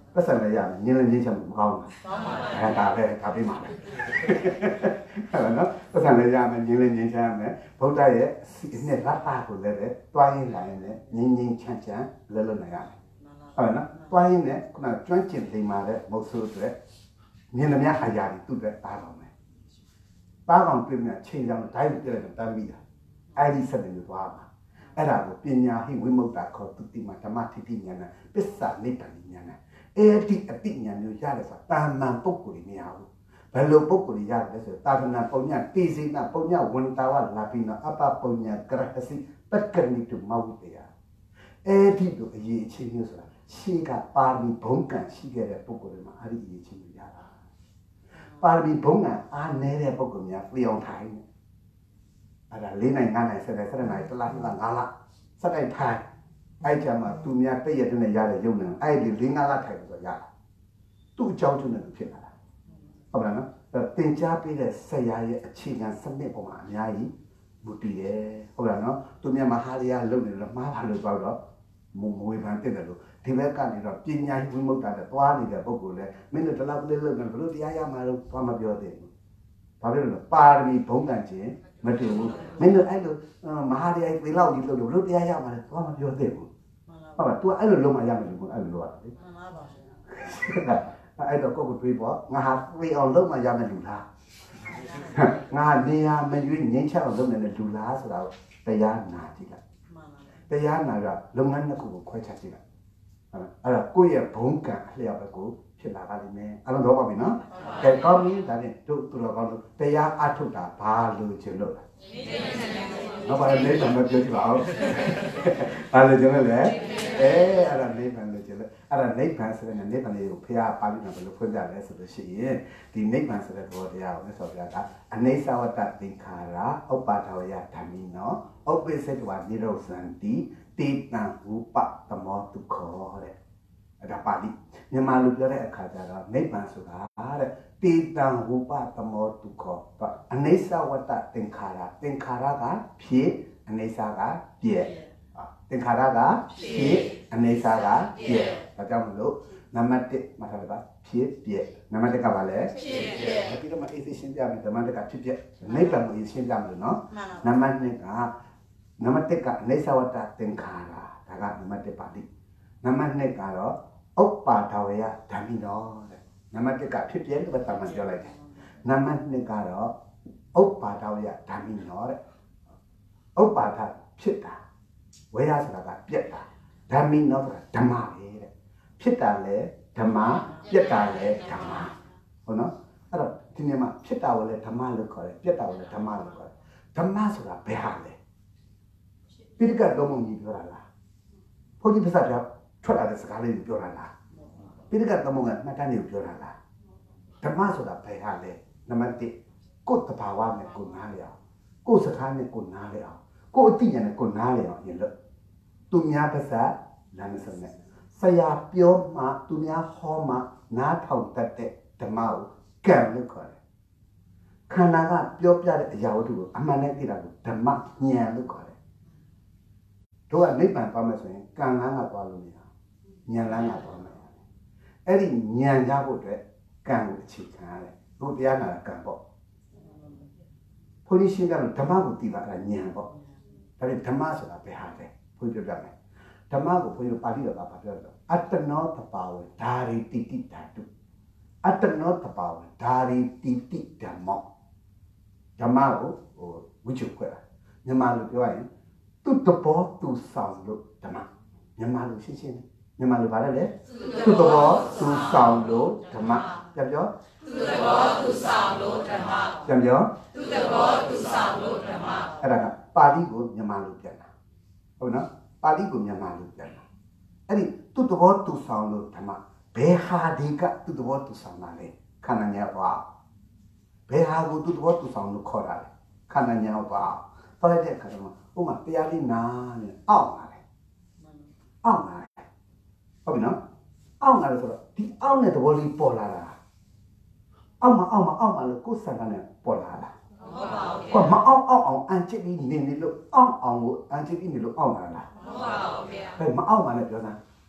ပတ်စံလည်းရမယ်ညင်လည်းညင်ချင်မကောင်းဘူးအဲဒါပဲဒါပြီးမှာပဲဟုတ်နော်ပတ်စံလည်းရမယ်ညင်လည်းညင်ချင်ရမယ်ဗုဒ္ဓရဲ့နှစ်လက်ပါကိုလည်းတွားရင်းလာရင်လည်းညင်ညင်ချမ်းချမ်းလဲလို့နိုင်ရတယ်ဟုတ်နော်တွားရင်းနဲ့ခုနကျွမ်းကျင်လိမ္မာတဲ့မဟုတ်ဆိုအတွက်မြင်သမျှအရာတွေသူ့အတွက်တားကောင်းတယ်တားကောင်းတွေ့မြချိန်ကြောင်ဓာတ်ပြည့်တယ်တမ်းပြီးတာအဲ့ဒီစက်တွေသွားမှာအဲ့ဒါကိုပညာဟိဝိမု ക്ത ခေါ်သူတိမဓမ္မထိတိဉာဏ်ပစ္စာနိဗ္ဗာန်ဉာဏ်အဲ့ဒီအတိဉာဏ်မျိုးရတယ်ဆိုတာတာမန်ပုဂ္ဂိုလ်တွေမရဘူးဘယ်လိုပုဂ္ဂိုလ်တွေရတယ်ဆိုတာသနာပုံညတိစိနာပုံညဝန္တာဝလာပိနောအပပုံညကရဟစီပက္ကနိတုမဝိတယအဲ့ဒီလိုအရေးအချင်းမျိုးဆိုတာရှေးကပါရမီဘုံကံရှိခဲ့တဲ့ပုဂ္ဂိုလ်တွေမှာအဲ့ဒီအရေးချင်းမျိုးရတာပါရမီဘုံကံအားနည်းတဲ့ပုဂ္ဂိုလ်များလျောင်ထိုင်အဲ့ဒါလေးနိုင်ငါးနိုင်ဆက်တယ်ဆက်တယ်နိုင်တစ်လားနှစ်လားငါးလားဆက်တိုက်ထိုင်အဲ့ကြမှာသူများတည့်ရတဲ့ရတဲ့ရုပ်နဲ့အဲ့ဒီလေးငါးလားထိုင်ဆိုရတာသူ့အကြောင်းကျနဲ့သူဖြစ်လာတာဟုတ်လားနော်တင် ကြားပေးတဲ့ဆရာရဲ့အခြေခံစနစ်ပေါ်မှာအများကြီးမူတည်တယ်ဟုတ်လားနော်သူများမဟာရရလုပ်နေလို့မှားပါလို့ပြောတော့မမဝေဖန်တဲ့လို့ဒီဘက်ကနေတော့ပညာဝိမု ക്ത တဲ့သွားနေတဲ့ပုဂ္ဂိုလ်လဲမင်းတို့တလောက်လေးလုပ်နေဘလို့တရားရမှာလို့ဘာမှပြောသေးဘူးဘာဖြစ်လို့လဲပါရမီဘုံကံခြင်းမတူဘူးမင်းတို့အဲ့လိုမဟာရရဒီလောက်ကြီးလုပ်လို့ဘလို့တရားရမှာလဲဘာမှပြောသေးဘူးဟုတ်ပါ तू အဲ့လိုလုပ်မှရမယ်လို့အဲ့လိုလုပ်ရတယ်လေမှန်ပါပါအဲ့တော့ကိုကိုတွေးပေါ့ငါဟာပြေအောင်လုပ်မှရမယ်လူလားငါနေရာမရွေးငင်းချအောင်လုပ်နေတဲ့လူလားဆိုတာကိုတရားနာကြည့်လိုက်မှန်ပါပါတရားနာကလုပ်ငန်းတစ်ခုကိုခွဲခြားကြည့်လိုက်ဟုတ်လားအဲ့တော့ကိုယ့်ရဲ့ဘုံကံအလျောက်ပဲကိုဖြစ်လာပါလိမ့်မယ်အဲ့လိုတော့ပါပြီနော်ကဲကောင်းပြီဒါနဲ့တို့သူတော်ကောင်းလို့တရားအထုတ်တာဘာလို့ချင်လို့လဲနောက်ပါလေနေတော့မပြောချင်ပါဘူးဘာလို့ချင်လဲအဲအဲ့ဒါနေဗန်လို့ချင်လဲအဲ့ဒါနိဗ္ဗာန်ဆိုတဲ့နိဗ္ဗာန်လေးကိုဖះပါဠိမှာဘယ်လိုဖွင့်ပြလဲဆိုလို့ရှိရင်ဒီနိဗ္ဗာန်ဆိုတဲ့ဘောတရားကိုမြတ်စွာဘုရားကအနိစ္စဝတ္တသင်္ခါရဥပ္ပါဒဝယဓမ္မိနောဥပ္ပိစေတဝနိရောဇန္တိတေတံဝုပတမောဒုက္ခောတဲ့အဲ့ဒါပါဠိမြန်မာလိုပြောတဲ့အခါကျတော့နိဗ္ဗာန်ဆိုတာတဲ့တေတံဝုပတမောဒုက္ခောအနိစ္စဝတ္တသင်္ခါရသင်္ခါရကဖြစ်အနိစ္စကပြည့်သင်္ခါရကဖြစ်အနိစ္စကပြည့်ဒါကြောင့်မလို့နံပါတ်တစ်မှာထားပါဖြစ်ပြည့်နံပါတ်တစ်ကပါလဲဖြစ်ပြည့်ပြီးတော့မှ အေးရှင်းပြမယ်နံပါတ်တစ်ကဖြစ်ပြည့်နိဗ္ဗာန်ကိုရှင်းပြမယ်နော်နံပါတ်နှစ်ကနံပါတ်တစ်ကအနိစ္စဝတ္တသင်္ခါရဒါကနံပါတ်တစ်ပါဠိနံပါတ်နှစ်ကတော့ဥပ္ပါဒဝယဓမ္မိနောတဲ့နံပါတ်တစ်ကဖြစ်ပြည့်လို့ပဲတာမန်ပြောလိုက်တယ်နံပါတ်နှစ်ကတော့ဥပ္ပါဒဝယဓမ္မိနောတဲ့ဥပ္ပါဒဖြစ်တာဝေယဆိုတာကပြက်တာဓမ္မိနောဆိုတာဓမ္မပဲတဲ့ဖြစ်တာလဲဓမ္မပြက်တာလဲဓမ္မဟုတ်နော်အဲ့တော့ဒီနေ့မှာဖြစ်တာကိုလဲဓမ္မလို့ခေါ်တယ်ပြက်တာကိုလဲဓမ္မလို့ခေါ်တယ်ဓမ္မဆိုတာဘယ်ဟာလဲပိဋကတော်မကြီးပြောတာလားဘုန်းကြီးပြဿနာထွက်လာတဲ့စကားလေးကိုပြောတာလားပိဋကတော်မကမှတ်တမ်းတွေကိုပြောတာလားဓမ္မဆိုတာဘယ်ဟာလဲနံပါတ်တစ်ကိုယ်တဘာဝနဲ့ကိုယ်နားလည်အောင်ကိုယ်စကားနဲ့ကိုယ်နားလည်အောင်ကိုယ်အသိဉာဏ်နဲ့ကိုယ်နားလည်အောင်ရင်လို့သူများပါစလမ်းစနဲ့ဆရာပြောမှသူများဟောမှနားထောင်တတ်တဲ့ဓမ္မကိုကံလို့ခေါ်တယ်ခန္ဓာကပြောပြတဲ့အရာဝတ္ထုကိုအမှန်နဲ့သိတာကိုဓမ္မဉာဏ်လို့ခေါ်တယ်တို့ကနိဗ္ဗာန်သွားမယ်ဆိုရင်ကံလမ်းကသွားလို့မရဉာဏ်လမ်းကသွားမယ်အဲ့ဒီဉာဏ်ရဖို့အတွက်ကံကိုအခြေခံရတယ်တို့တရားနာကံပေါ့ဘုန်းကြီးရှင်းပြလို့ဓမ္မကိုသိတာအဲ့ဒါဉာဏ်ပေါ့ဒါပေမဲ့ဓမ္မဆိုတာဘယ်ဟာလဲဘုန်းကြီးပြောပြမယ်ဓမ္မကိုဘုန်းကြီးပါဠိတော်ကပြောတယ်အတ္တနောတပါဝေဓာရီတိတိဓာတုအတ္တနောတပါဝေဓာရီတိတိဓမ္မောဓမ္မကိုဟိုဝိချုပ်ခွဲတာမြန်မာလိုပြောရရင်သူ့တဘောသူဆောင်လို့ဓမ္မမြန်မာလိုရှင်းရှင်းမြန်မာလိုဗါလဲလေသူ့တဘောသူဆောင်လို့ဓမ္မပြန်ပြောသူ့တဘောသူဆောင်လို့ဓမ္မပြန်ပြောသူ့တဘောသူဆောင်လို့ဓမ္မအဲ့ဒါကပါဠိကိုမြန်မာလိုပြန်တာဟုတ်နော်ပါဠိကိုမြန်မာလိုပြန်တာအဲ့ဒီသူ့တဘောသူဆောင်လို့ဓမ္မဘယ်ဟာဒီကသူ့တဘောသူဆောင်တာလဲခန္ဓာညာသွားဘယ်ဟာကိုသူ့တဘောသူဆောင်လို့ခေါ်တာလဲခန္ဓာညာသွားဖလိုက်တဲ့အခါကျတော့ဥမာတရားလေးနာနဲ့အောက်လာတယ်အောက်လာတယ်ဟုတ်ပြီနော်အောက်လာတယ်ဆိုတော့ဒီအောက်နဲ့သဘောလေးပေါ်လာတာအောက်မှာအောက်မှာအောက်မှာလို့ကိုယ်စံကနေပေါ်လာတာဟုတ်ပါဘူး။ကိုမအောက်အောက်အောင်အန်ချစ်ပြီးနေနေလို့အောက်အောင်ကိုအန်ချစ်ပြီးနေလို့အောက်လာလားမဟုတ်ပါဘူးဗျာ။ဘယ်မအောက်မှလည်းပြောစမ်းမရ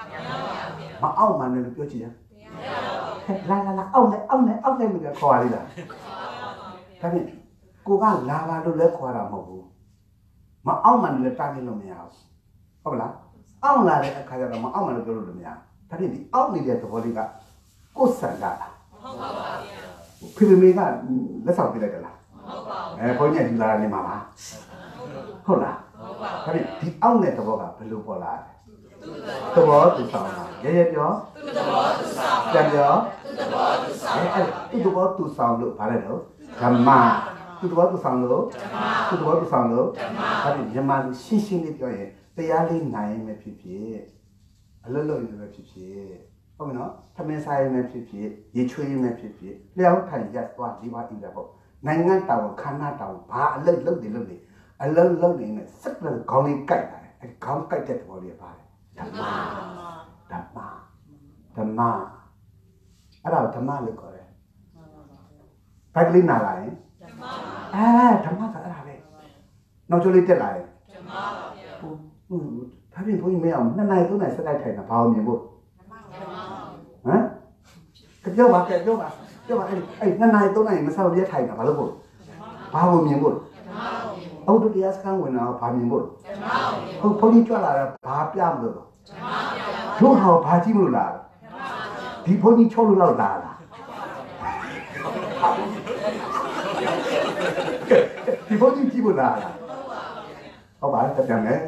မအောင်မှလည်းပြောကြည့်ရလာလာလာအောင်လေအောင်လေအောင်လေလို့ခေါ်ရလိမ့်လားဒါဖြင့်ကိုကလာပါလို့လည်းခေါ်တာမဟုတ်ဘူးမအောင်မှလည်းတားနေလို့မရဘူးဟုတ်လားအောင်လာတဲ့အခါကျတော့မအောင်မှလည်းပြောလို့မရဘူးဒါဖြင့်ဒီအောင်နေတဲ့သဘောလေးကကိုယ်ဆန္ဒလားဟုတ်ပါပါဗျာဖေဖေမေကလက်ဆောင်ပေးလိုက်တယ်လားဟုတ်ပါဘူးအဲဘုန်းကြီးကယူလာတာနေမှာပါဟုတ်လားဟုတ်ပါဘူးဒါဖြင့်ဒီအောင်တဲ့သဘောကဘယ်လိုပေါ်လာလဲသဘောသူဆောင်တာရဲရဲပြောသူသဘောသူဆောင်ကြံပြောသူသဘောသူဆောင်အဲသူသဘောသူဆောင်လို့ဗါလဲတော့ဓမ္မသူသဘောသူဆောင်လို့သူသဘောသူဆောင်လို့ဓမ္မအဲ့ဒီမြန်မာလူရှင်းရှင်းလေးပြောရင်တရားလေးနိုင်ရင်ပဲဖြစ်ဖြစ်အလုံးလုံးရင်ပဲဖြစ်ဖြစ်ဟုတ်ပြီနော်သမင်းစားရင်ပဲဖြစ်ဖြစ်ရေချွေးရင်ပဲဖြစ်ဖြစ်လျှောက်ထိုင်ရက်သွားဒီပါအင်းပဲပေါ့နိုင်ငံတောင်ခန္ဓာတောင်ဘာအလုံးလုံးတယ်လို့နေအလုံးလုံးနေနဲ့စက်လက်ခေါင်းလေးကြိုက်တာအဲခေါင်းကြိုက်တဲ့သဘောလေးပါတယ်ဓမ္မဓမ္မဓမ္မအဲ့ဒါဓမ္မလို့ခေါ်တယ်ဘက်ကလေးနာလာရင်ဓမ္မအဲဓမ္မကအဲ့ဒါပဲနောက်ကျော်လေးတက်လာရင်ဓမ္မပါဗျာဟုတ်ဒါပြင်ဘုန်းကြီးမရအောင်နှစ်နိုင်သုံးနိုင်စက်တိုက်ထိုင်တာဘာလို့မြင်ဖို့ဓမ္မဟမ်ကြောက်ပါကြောက်ပါကြောက်ပါအဲ့အဲ့နှစ်နိုင်သုံးနိုင်မဆောက်ပြထိုင်တာဘာလို့ဖို့ဘာလို့မြင်ဖို့ဓမ္မဟုတ်တယ်တရားစခန်းဝင်တာဘာမြင်ဖို့ဓမ္မဟုတ်ဘုန်းကြီးကြွလာတာဘာပြမလို့တို့ဟောဘာကြည့်မလို့လားဒီဘုန်းကြီးချောလို့လောက်လာလားဒီဘုန်းကြီးကြည့်မလားဟုတ်ပါတော့ပြန်မယ်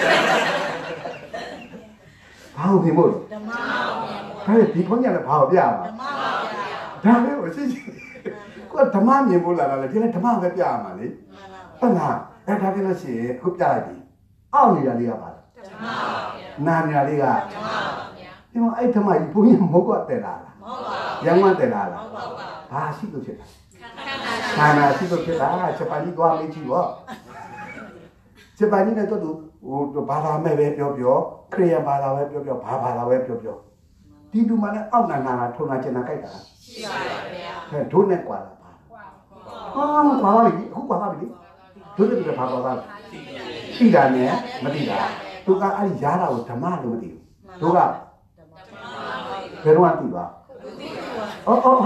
ဘာလို့ဒီမို့ဓမ္မပါဗျာဒီဘုန်းကြီးလည်းဘာကိုပြရမှာဓမ္မပါဗျာဒါပဲရှိရှိကိုဓမ္မမြင်ဖို့လာလားဒီလည်းဓမ္မပဲပြရမှာလေဟုတ်လားအဲ့ဒါကြလို့ရှိရင်ခုပြလိုက်ပြီအောက်နေရလေးကပါဓမ္မပါဗျာနာနေရလေးကဓမ္မပါဗျာဒီမှာအဲ့ဓမ္မကြီးဘုန်းကြီးမဟုတ်ကတဲ့လားမဟုတ်ပါဘူးရမ်းမတဲ့လားမဟုတ်ပါဘူးဘာရှိလို့ဖြစ်တာခန္ဓာရှိလို့ဖြစ်တာချက်ပါကြီးသွားမေးကြည့်ပေါ့ချက်ပါကြီးနဲ့တော့သူဟိုဘာသာမဲ့ပဲပြောပြောခရိယာဘာသာပဲပြောပြောဘာဘာသာပဲပြောပြောဒီလူမှလည်းအောက်နာနာထုံနာကျင်နာကြိုက်တာရှိပါရဲ့ဗျာအဲဒုနဲ့ကွာလာပါဟာကွာပါပြီအခုကွာပါပြီဒုနဲ့ပြဘာကွာပါသိတာနဲ့မသိတာသူကအဲ့ဒီရားတာကိုဓမ္မလို့မသိဘူးသူကဘယ်တော့မှသိပါအော်အော်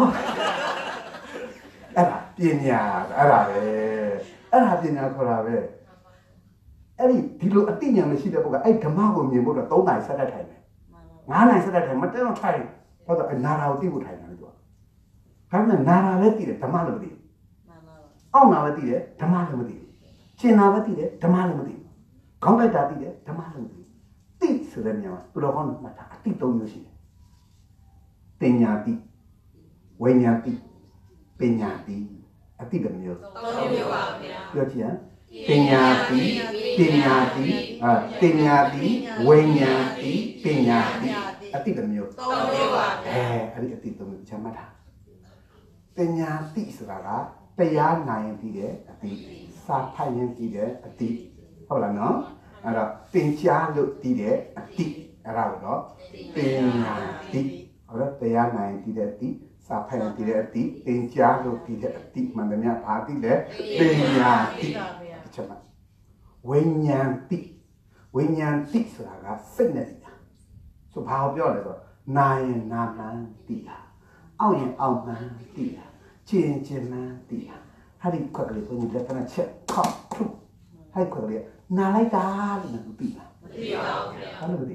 အဲ့ဒါပညာအဲ့ဒါပဲအဲ့ဒါပညာခေါ်တာပဲအဲ့ဒီဒီလိုအသိဉာဏ်မရှိတဲ့ပုဂ္ဂိုလ်အဲ့ဓမ္မကိုမြင်ဖို့တော့သုံးနိုင်ဆက်တတ်ထိုင်တယ်ငါးနိုင်ဆက်တတ်ထိုင်မတက်တော့ထိုင်ဟုတ်တော့နာရာကိုသိဖို့ထိုင်တယ်သူကဒါပေမဲ့နာရာလည်းသိတယ်ဓမ္မလည်းမသိဘူးအောက်နာလည်းသိတယ်ဓမ္မလည်းမသိဘူးရှင်းနာလည်းသိတယ်ဓမ္မလည်းမသိဘူးခေါင်းလိုက်တာသိတယ်ဓမ္မလည်းမသိဘူးသိဆိုတဲ့နေရာမှာသူတော်ကောင်းမှတ်တာအသိသုံးမျိုးရှိတယ်တင်ညာတိဝိညာတိပညာတိအတိကမျိုးသုံးမျိုးပါဗျာပြောကြည့်ဟမ်ပညာတိပညာတိအာပညာတိဝိညာတိပညာတိအတိကမျိုးသုံးမျိုးပါအဲအဲ့ဒီအတိသုံးမျိုးချမ်းမှတ်တာပညာတိဆိုတာကတရားနိုင်ပြီးတဲ့အတိစာထိုင်ရင်ပြီးတဲ့အတိဟုတ်လားနော်အဲ့တော့သင်ကြားလို့ပြီးတဲ့အတိအဲ့ဒါကိုတော့ပညာတိဟုတ်လားတရားနိုင်ပြီးတဲ့အတိစာဖတ်ပြီးတဲ့အတိသင်ကြားလို့ပြီးတဲ့အတိမှန်တယ်များဘာတိလဲပညာတိအချက်မှဝိညာဉ်တိဝိညာဉ်တိဆိုတာကစိတ်နဲ့တိတာဆိုဘာကိုပြောလဲဆိုတော့နာရင်နာမှန်တိတာအောက်ရင်အောက်မှန်တိတာကျင်ကျင်မှန်တိတာဟာဒီခွက်ကလေးကိုလက်ဖက်နဲ့ချက်ခောက်ထုဟဲ့ခွက်ကလေးနာလိုက်တာလို့လည်းသိတာမသိပါဘူးဗျာဘာလို့မသိ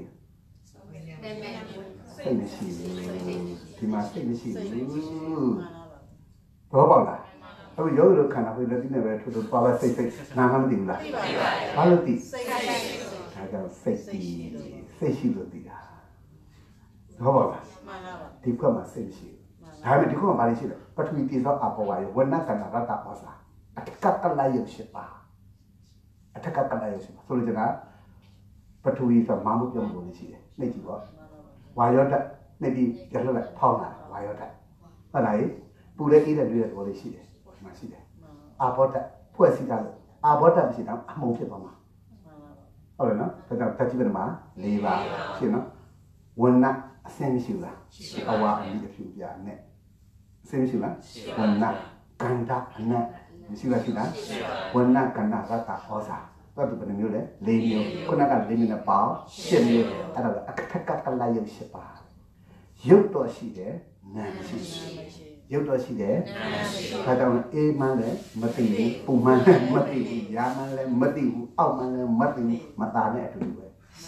စိတ်မရှိဘူးဒီမှာစိတ်မရှိဘူးတော့ပေါ့လားအခုယောဂီတို့ခန္ဓာကိုယ်လက်တိနဲ့ပဲထိုးထိုးပါပါစိတ်စိတ်နာမှမသိဘူးလားသိပါပါဘာလို့သိစိတ်စိတ်ဒါကြောင့်စိတ်တည်စိတ်ရှိလို့သိတာတော့ပေါ့လားမှန်ပါပါဒီခွက်မှာစိတ်ရှိဒါပေမဲ့ဒီခွက်မှာဘာလို့ရှိလဲပထဝီတိသောအပေါ်ဝါယဝဏ္ဏကန္နာရတ္တဩဇာအထက်ကကလာယုရှိပါအထက်ကကလာယုရှိပါဆိုလိုချင်တာပထဝီဆိုမာမှုပြုံးလို့ရှိတယ်နှိပ်ကြည့်ပေါ့ဝါယောဓာတ်နှိပ်ပြီးရလှလိုက်ဖောင်းလာဝါယောဓာတ်ဟုတ်လားပူတဲ့အေးတဲ့တွေ့တဲ့သဘောလေးရှိတယ်မရှိတယ်အာဘောဓာတ်ဖွဲ့စည်းတာလို့အာဘောဓာတ်မရှိတော့အမှုံဖြစ်သွားမှာဟုတ်တယ်နော်ဒါကြောင့်တက်ကြည့်ပြမှာ၄ပါးရှင်းနော်ဝဏ္ဏအစင်းမရှိဘူးလားအဝါအမိအဖြူပြနဲ့အစင်းမရှိလားဝဏ္ဏကန္တာအနတ်မရှိလားရှိလားဝဏ္ဏကန္နာရတ္တဩဇာတော့ဒီဘယ်နှမျိုးလဲ၄မျိုးခုနက၄မျိုးနဲ့ပေါင်း၈မျိုးအဲ့ဒါအခက်ခက်ကလာရုပ်၈ပါးရုပ်တော့ရှိတယ်နာမ်ရှိတယ်ရုပ်တော့ရှိတယ်ဒါကြောင့်အေးမှန်းလည်းမသိဘူးပူမှန်းလည်းမသိဘူးရာမှန်းလည်းမသိဘူးအောက်မှန်းလည်းမသိဘူးမသားနဲ့အတူတူပဲ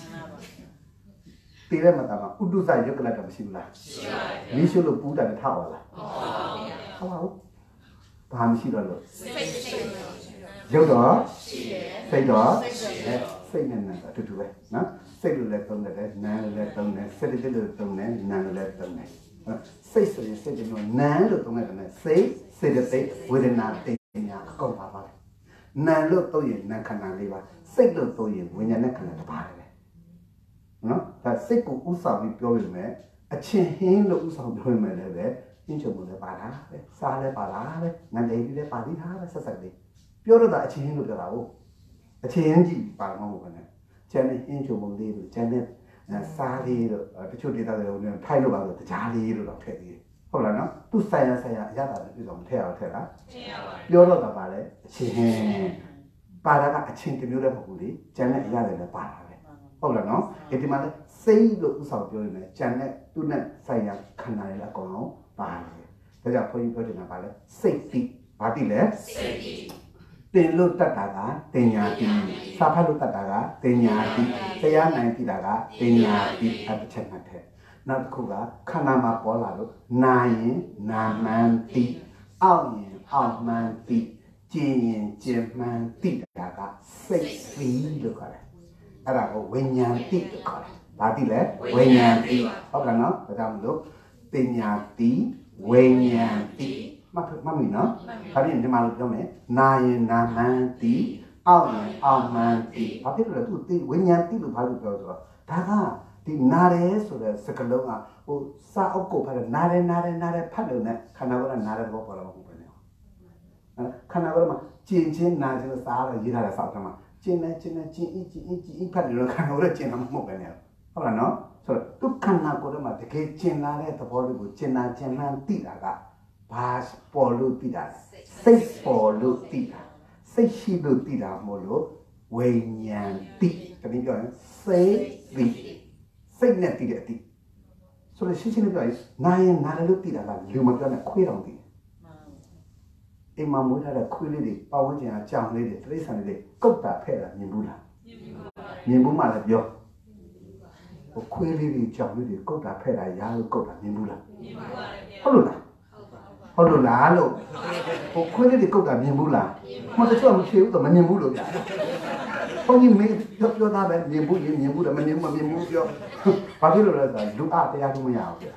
ပြေလည်းမသားမှာဥဒုစရုပ်ကလတ်တော့မရှိဘူးလားရှိပါတယ်မီးရှို့လို့ပူးတယ်ထောက်ပါလားဟုတ်ပါဘူးဘာမှမရှိတော့လို့ရုပ်တော့ရှိတယ်စိတ်တော့စိတ်နဲ့နာအတူတူပဲနော်စိတ်လို့လည်းသုံးတယ်နာလို့လည်းသုံးတယ်စိတ်တိလို့သုံးတယ်နာလို့လည်းသုံးတယ်စိတ်ဆိုရင်စိတ်ကျွန်တော်နာလို့သုံးတယ်နဲ့စိတ်စေတသိက်ဝေဒနာတင်ညာအကုန်ပါပါတယ်နာလို့သုံးရင်နာခန္ဓာလေးပါစိတ်လို့သုံးရင်ဝိညာဉ်နဲ့ခန္ဓာတစ်ပါးပဲနော်ဒါစိတ်ကိုဥဆောင်ပြီးပြောရမယ်အချင်းဟင်းလို့ဥဆောင်ပြောရမယ်လည်းပဲရှင်းချုံလို့ပါလားပဲစားလည်းပါလားပဲငန်းလေးလည်းပါပြီးသားပဲဆက်ဆက်လေးပြောတော့တာအချင်းဟင်းလို့ပြောတာဟုတ်အချင်းဟင်းကြည့်ပါမဟုတ်ဘူးနဲ့ကျန်တဲ့ဟင်းချုံမလေးလို့ကျန်တဲ့စားလေးတို့တချို့ဒေသတွေထိုက်လို့ပါဆိုကြားလေးလို့တော့ထည့်သေးတယ်ဟုတ်လားနော်သူဆိုင်ရဆိုင်ရအရသာတွေတော့မထည့်အောင်ထည့်တာထည့်ရပါတယ်ပြောတော့တာပါလေအချင်းဟင်းပါတာကအချင်းတစ်မျိုးလည်းမဟုတ်ဘူးလေကျန်တဲ့အရသာတွေလည်းပါတာပဲဟုတ်လားနော်ဒီမှာလည်းစိတ်လို့ဥဆောင်ပြောနေတယ်ကျန်တဲ့သူနဲ့ဆိုင်ရခန္ဓာတွေလည်းအကုန်လုံးပါတယ်ဒါကြောင့်ဘုန်းကြီးပြောချင်တာပါလေစိတ်တိဘာတိလဲစိတ်တိတင်လို့တတ်တာကတင်ညာတိစာဖတ်လို့တတ်တာကတင်ညာတိတရားနိုင်တိတာကတင်ညာတိအတစ်ချက်မှတ်တယ်နောက်တစ်ခုကခန္ဓာမှာပေါ်လာလို့နာရင်နာမှန်တိအောက်ရင်အောက်မှန်တိကျင်ရင်ကျင်မှန်တိတာကစိတ်စီလို့ခေါ်တယ်အဲ့ဒါကိုဝိညာဉ်တိလို့ခေါ်တယ်ဘာတိလဲဝိညာဉ်တိဟုတ်ကဲ့နော်ဒါကြောင့်မလို့တင်ညာတိဝိညာဉ်တိမှတ်မှတ်မိနော်ဒါပြင်ဒီမှာလို့ပြောမယ်နာရင်နာမှန်တိအောက်ရင်အောက်မှန်တိဘာဖြစ်လို့လဲသူတိဝိညာဉ်တိလို့ဘာလို့ပြောဆိုတော့ဒါကဒီနာရဲဆိုတဲ့စကားလုံးကဟိုစာအုပ်ကိုဖတ်တယ်နာရဲနာရဲနာရဲဖတ်လို့ ਨੇ ခန္ဓာကိုယ်ကနာရဲဘောပေါ်လာမှာမဟုတ်ဘူးလေခန္ဓာကိုယ်မှာကျင်ချင်းနာချင်းစားရရေးထားတဲ့စာအုပ်မှာကျင်နေကျင်နေကျင်အကျင်အကျင်ဖတ်လို့ခန္ဓာကိုယ်ကကျင်တာမဟုတ်ပဲねဟုတ်လားနော်ဆိုတော့သူခန္ဓာကိုယ်မှာတကယ်ကျင်လာတဲ့သဘောလေးကိုကျင်နာကျင်မှန်သိတာကဘာပေါ်လို့သိတာစိတ်ပေါ်လို့သိတာစိတ်ရှိလို့သိတာမဟုတ်လို့ဝိညာဉ်သိတနည်းပြောရင်စိတ်သိစိတ်နဲ့သိတဲ့အသိဆိုတော့ရှင်းရှင်းလေးပြောရင်နာရင်နာတယ်လို့သိတာကလူမပြောနဲ့ခွေးတောင်သိတယ်အိမ်မှာမိုးထားတဲ့ခွေးလေးတွေပတ်ဝန်းကျင်ကကြောင်လေးတွေတိရစ္ဆာန်လေးတွေကုတ်တာဖဲ့တာမြင်ဘူးလားမြင်ဘူးမြင်ဘူးမှလည်းပြောဟိုခွေးလေးတွေကြောင်လေးတွေကုတ်တာဖဲ့တာရားလို့ကုတ်တာမြင်ဘူးလားမြင်ပါပါတယ်ဟုတ်လို့လားဟုတ်လို့လားလို့ဟိုခွေးလေးတွေကုတ်တာမြင်ဘူးလားမတချို့မဖြေဘူးတော့မမြင်ဘူးလို့ဗျာဘုန်းကြီးမင်းပြောပြောသားပဲမြင်ဘူးမြင်ဘူးတော့မမြင်ဘူးမမြင်ဘူးပြောဘာဖြစ်လို့လဲဆိုတော့လူအတရားထုမရအောင်ဗျာ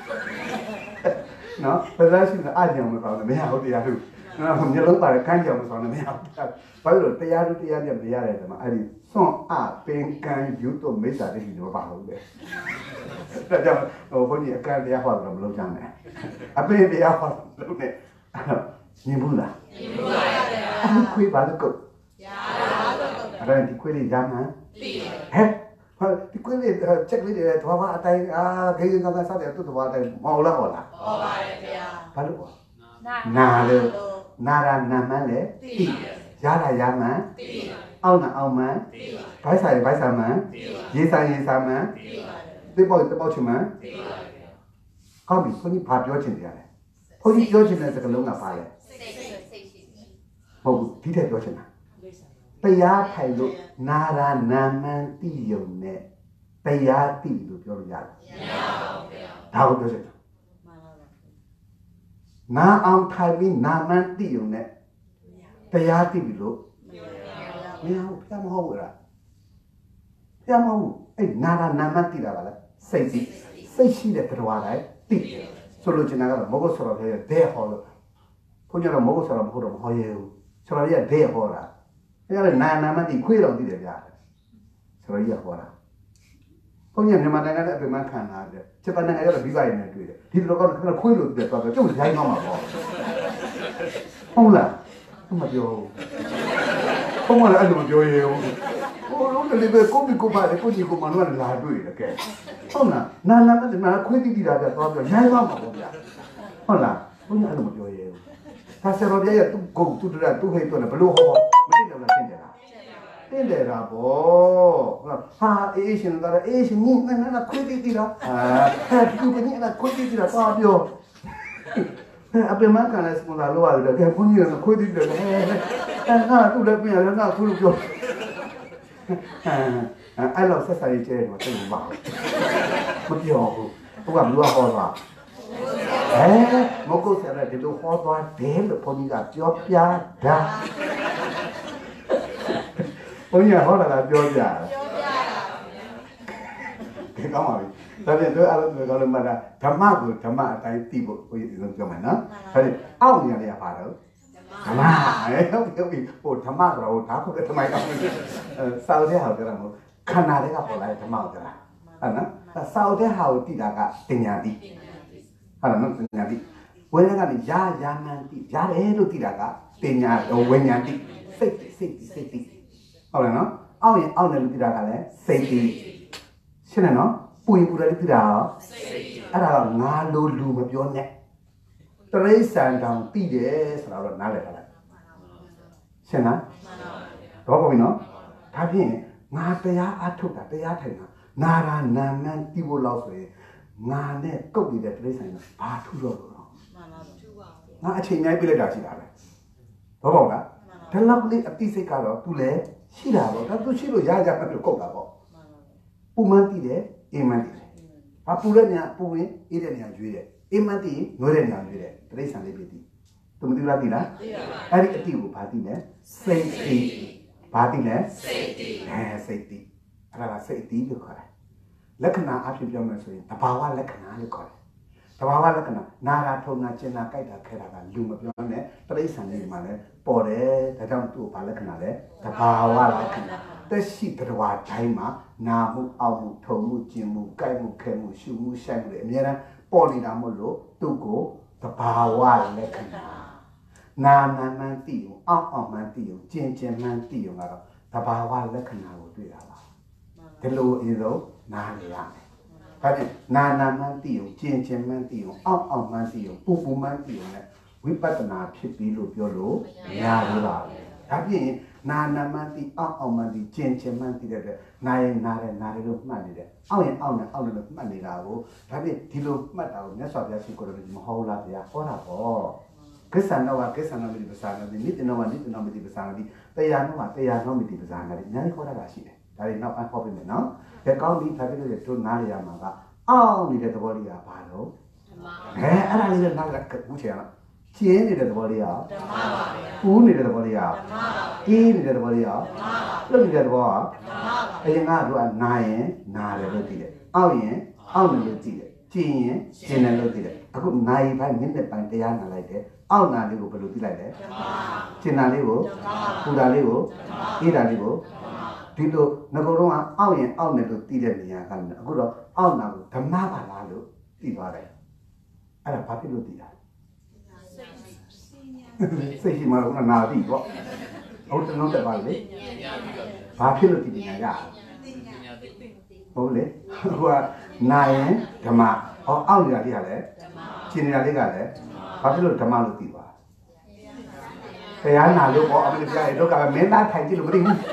နော်ဘယ်လိုရှိလဲအကြောင်မဆောင်နဲ့မရဘူးတရားထုနော်မျိုးလုံးပါတယ်ကန်းကြောင်မဆောင်နဲ့မရဘူးဘာလို့လဲတရားထုတရားပြမရတယ်ဒီမှာအဲ့ဒီစွန့်အပင်ကံယူတော့မိစ္ဆာတိရှိတော့ပါဘူးလေဒါကြောင့်ဟိုဘုန်းကြီးအကန့်တရားဟောတော့မလုပ်ကြနဲ့အပင်တရားဟောလုပ်နေမြင်ဘူးလားမြင်ဘူးပါဗျာအခုခွေးပါလို့ကုတ်ရပါတော့အဲ့ဒါဒီခွေးလေးရမှန်းသိတယ်ဟဲ့ဒီခွေးလေးချက်လေးတွေတော့ဘာအတိုင်းအာခေရင်ကကစားတယ်တူတူပါတိုင်းမဟုတ်လားဟောလားဟောပါတယ်ဗျာဘာလို့ဟောနာလို့နာရနာမှန်းလေသိရတာရမှန်းသိအောက်နာအောက်မှန်းသိဘိုက်ဆိုင်ဘိုက်ဆိုင်မှန်းရေးဆိုင်ရေးဆိုင်မှန်းသိပေါ့သိပေါ့ချင်မှန်းသိပါဗျာကောင်းပြီခွန်ကြီးဘာပြောချင်တယ်လဲခွန်ကြီးပြောချင်တဲ့စကားလုံးကဘာလဲစိတ်စိတ်ရှိတယ်ဟုတ်ဘူးဒီထက်ပြောချင်တာတရားထိုင်လို့နာရနာမှန်တိယုံနဲ့တရားတိလို့ပြောလို့ရတယ်မရပါဘူးဗျာဒါကိုပြောချင်တာမှန်ပါပါနာအောင်ထိုင်ပြီးနာမှန်တိယုံနဲ့တရားတိလို့မရဘူးဘုရားမဟုတ်ဘူးလားဘုရားမဟုတ်ဘူးအဲ့နာရနာမှန်တိတာပါလားစိတ်တိစိတ်ရှိတဲ့တရားတိုင်းတိတယ်ဆိုလို့ချင်တာကတော့မဟုတ်ဆိုတော့တဲ့ဒဲဟောလို့ဘုန်းကြီးကတော့မဟုတ်ဆိုတော့မဟုတ်တော့မဟောရဘူးဆိုတော့ရဒဲဟောတာအဲ့ဒါနာနာမတိခွေးတော်သိတယ်ဗျာဆိုတော့ရဟောတာဘုန်းကြီးမြန်မာနိုင်ငံနဲ့အပြင်မှာခံတာတဲ့ဂျပန်နိုင်ငံကတော့ပြီးပါရင်လည်းတွေ့တယ်ဒီလိုကတော့ခဏခွေးလို့ပြသွားတော့ကျုပ်ရိုင်းသွားမှာပေါ့ဟုတ်လားမပြောဘူးဘုန်းကြီးလည်းအဲ့လိုမပြောရဘူးဟိုလုံးတယ်ပဲကိုပြီးကိုပါလေကိုကြီးကိုမနွားလာတွေ့တယ်ကဲဟုတ်လားနာနာမတိနာခွေးတိတိတာပြသွားပြီးရိုင်းသွားမှာပေါ့ဗျာဟုတ်လားဘုန်းကြီးအဲ့လိုမပြောရဘူးဒါဆရာတော်ပြရဲ့သူ့ကိုသူ့တူတာသူ့ဟိတ်တော့ဘလို့ဟောမသိတော့လားသိတယ်လားတတင်းတယ်တာပေါ့ဟာအေးရှင်ကတော့အေးရှင်ညီနဲ့နဲ့ခွေးတိတိတာအာသူကညီနဲ့ခွေးတိတိတာပါပြောအပြင်မှာကန်လဲစပွန်ဆာလောက်ရတယ်ကဲဘုန်းကြီးကခွေးတိတိတယ်အဲငါသူ့လည်းပြင်ရငါခုလို့ပြောအဲ့လိုဆက်ဆံရေးကျဲတော့တိတ်မပါဘူးမပြောဘူးဟိုကလူကဟောသွားအဲမကုတ်ဆရာဒီလိုဟောသွားတယ်လို့ဘုန်းကြီးကပြောပြတာဘုန်းကြီးကဟောတာလားပြောပြတာပြောပြတာဒီကောင်းပါပြီဒါပြန်တို့အားလုံးတွေကောင်းလို့မှတ်တာဓမ္မကိုဓမ္မအတိုင်းသိဖို့ဘုန်းကြီးပြောမယ်နော်ဒါပြန်အောက်နေရတဲ့ပါတော့ဓမ္မအဲဟုတ်ပြီဟုတ်ပြီဟိုဓမ္မဆိုတော့ဒါခုကဓမ္မကောင်းတယ်စောက်တဲ့ဟာကြတာမို့ခန္ဓာတွေကပေါ်လာတဲ့ဓမ္မကိုကြတာဟုတ်နော်စောက်တဲ့ဟာကိုသိတာကတင်ညာတိဟုတ်လားနော်တင်ညာတိဝိညာဉ်ကနေရာယာမန်တိရတယ်လို့သိတာကတင်ညာဝိညာဉ်တိစိတ်စိတ်စိတ်တိဟုတ်လားနော်အောက်ရင်အောက်တယ်လို့သိတာကလည်းစိတ်တိရှင်းတယ်နော်ပူရင်ပူတယ်လို့သိတာရောစိတ်တိအဲ့ဒါကငါလိုလူမပြောနဲ့တရိษံတောင်သိတယ်ဆိုတာတော့နားလည်ထားလိုက်ရှင်းလားတော့ပါပြီနော်ဒါဖြင့်ငါတရားအထုတ်တာတရားထိုင်တာနာရာနာမန်တိဖို့လောက်ဆိုရင်ငါနဲ့ကုတ်နေတဲ့တရိษံကဘာထူတော့လို့တော့ငါအချိန်တိုင်းပြလိုက်တာရှိတာပဲတော့ပေါ့လားဒါလောက်လေးအတိစိတ်ကတော့သူလည်းရှိတာပေါ့ဒါသူရှိလို့ရကြတယ်လို့ကုတ်တာပေါ့ပူမန်းတိတယ်အိမ်မန်းတိတယ်ဘာပူတဲ့နေရာပူရင်အေးတဲ့နေရာရွေးတယ်အိမ်မန်းတိငွေတဲ့နေရာရွေးတယ်တရိษံလေးပြတိသူမသိလားသိလားအဲ့ဒီအတိကိုဘာတိလဲစိတ်တိဘာတိလဲစိတ်တိအဲစိတ်တိအဲ့ဒါကစိတ်တိလို့ခေါ်တယ်လက္ခဏာအဖြစ်ပြောမယ်ဆိုရင်တဘာဝလက္ခဏာလို့ခေါ်တယ်တဘာဝလက္ခဏာနာရာထုံနာကျင်နာကြိုက်တာခဲတာကလူမပြောနဲ့တရိษံလေးမှာလည်းပေါ်တယ်ဒါကြောင့်သူ့ဘာလက္ခဏာလဲတဘာဝလက္ခဏာတက်ရှိတရားတိုင်းမှာနာမှုအောက်မှုထုံမှုကျင်မှုကြိုက်မှုခဲမှုရှုမှုရှိုက်မှုတွေအများအားပေါ်နေတာမို့လို့သူ့ကိုတဘာဝလက္ခဏာနာနာမှန်သိအောင်အောက်အောက်မှန်သိအောင်ကျင်ကျင်မှန်သိအောင်ကတော့တဘာဝလက္ခဏာကိုတွေ့တာပါဒီလိုအရင်ဆုံးနားလည်ရမယ်ဒါဖြင့်နာနာမှန်သိအောင်ကျင်ကျင်မှန်သိအောင်အောက်အောက်မှန်သိအောင်ပူပူမှန်သိအောင်လည်းဝိပဿနာဖြစ်ပြီးလို့ပြောလို့မရဘူးလားဒါဖြင့်နာနာမှန်သိအောက်အောက်မှန်သိကျင်ကျင်မှန်သိတဲ့အတွက်နာရင်နာတယ်နာတယ်လို့မှတ်နေတယ်အောက်ရင်အောက်နဲ့အောက်နဲ့လို့မှတ်နေတာကိုဒါဖြင့်ဒီလိုမှတ်တာကိုမြတ်စွာဘုရားရှိခိုးတယ်မဟုတ်လားဗျာဟောတာပေါ့ကိစ္စနောကကိစ္စနောမိတိပစာနာတိနိတနောကနိတနောမိတိပစာနာတိတရားနောကတရားနောမိတိပစာနာတိအများကြီးခေါ်တာရှိတယ်ဒါတွေနောက်အဟောပေးမယ်နော်ဒါကောင်းပြီဒါပြည့်လို့တို့နားရရမှာကအောင်းနေတဲ့သဘောလေးကဘာလို့အဲအဲ့ဒါလေးကနားကဘူးချင်ရလားကျင်းနေတဲ့သဘောလေးကဓမ္မပါဗျာပူးနေတဲ့သဘောလေးကဓမ္မပါအေးနေတဲ့သဘောလေးကဓမ္မပါလှုပ်နေတဲ့သဘောကဓမ္မပါအရင်ကတို့ကနာရင်နာတယ်လို့သိတယ်အောက်ရင်အောက်တယ်လို့သိတယ်ကျင်းရင်ကျင်းတယ်လို့သိတယ်အခုနိုင်ပိုင်းမိနစ်ပိုင်းတရားနာလိုက်တယ်အောက်နာလေးကိုဘယ်လိုသိလိုက်လဲဓမ္မပါကျင်းတာလေးကိုဓမ္မပါပူတာလေးကိုအေးတာလေးကိုဒီလိုငကုံတော့အောက်ရင်အောက်နဲ့လို့သိတဲ့နေရာကလည်းအခုတော့အောက်နာကိုဓမ္မပါလားလို့သိသွားတယ်အဲ့ဒါဘာဖြစ်လို့သိတာစိတ်ရှိမှတော့နာသိပေါ့ဟုတ်တယ်လို့တက်ပါလေဘာဖြစ်လို့သိနေရဟုတ်လေဟိုကနာရင်ဓမ္မဟောအောက်နေတာလေးကလည်းရှင်းနေတာလေးကလည်းဘာဖြစ်လို့ဓမ္မလို့သိသွားတရားနာလို့ပေါ့အမေတရားတွေတော့ကမင်းသားထိုင်ကြည့်လို့မသိဘူး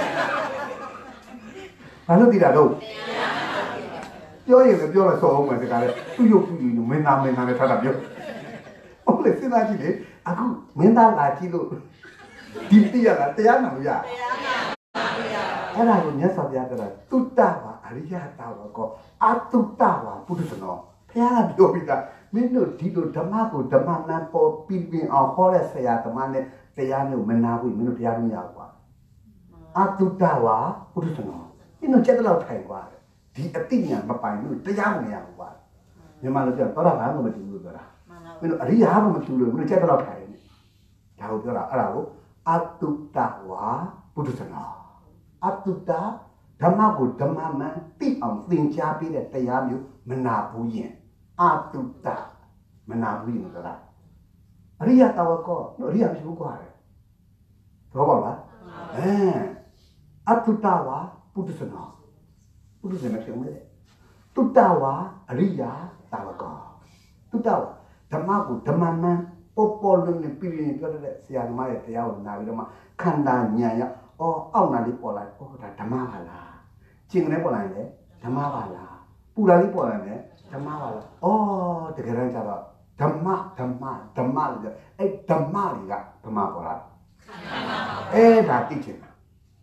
ဘာလို့သိတာတော့ပြောရင်လည်းပြောလို့စောအောင်မယ်တခါလေသူ့ရုပ်သူ့ယူမင်းသားမင်းသားလည်းထားတာပြောဟုတ်လေစဉ်းစားကြည့်လေအခုမင်းသားလာကြည့်လို့ဒီတိရတာတရားနာမရတရားနာမရအဲ့ဒါကိုမြတ်စွာဘုရားကတုတ္တဝါအရိယတာဝကောအတုတ္တဝါပုထုဇနောဘုရားကပြောပြီးသားမင်းတို့ဒီလိုဓမ္မကိုဓမ္မမှန်ပေါ်ပြီးပြီးအောင်ဟောတဲ့ဆရာဓမ္မနဲ့တရားမျိုးမနာဘူးမင်းတို့တရားမရဘူးကွာအတုတ္တဝါပုထုဇနောမင်းတို့ချက်တော့ထိုင်ကွာဒီအတိညာမပိုင်လို့တရားမရဘူးကွာမြန်မာလိုပြောတော့ဘာမှမတူဘူးလို့ပြောတာမင်းတို့အရိယာမှမတူလို့မင်းတို့ချက်တော့ထိုင်နေဒါကိုပြောတာအဲ့ဒါကိုအတုတ္တဝါပုထုဇနောအတုတ္တဓမ္မကိုဓမ္မမှန်သိအောင်သင်ကြားပေးတဲ့တရားမျိုးမနာဘူးရင်အတုတ္တမနာဘူးရင်ဆိုတာအရိယတဝကောအရိယမရှိဘူးကွာတော့ပါလားအဲအတုတ္တဝါပုထုဇနောပုထုဇနောဖြစ်မယ်တုတ္တဝါအရိယတဝကောတုတ္တဝါဓမ္မကိုဓမ္မမှန်ပေါ်ပေါ်လုံးနဲ့ပြည်ပြင်းပြောတဲ့ဆရာသမားရဲ့တရားကိုနာပြီးတော့မှခန္ဓာဉာဏ်ရအော်အောက်နာလေးပေါ်လာအော်ဒါဓမ္မပါလားကျင်ကနေပေါ်လာလေဓမ္မပါလားပူလာလေးပေါ်လာလေဓမ္မပါလားအော်တကယ်တမ်းကျတော့ဓမ္မဓမ္မဓမ္မလို့အဲ့ဓမ္မတွေကဓမ္မပေါ်လာအဲ့ဒါသိချင်တာ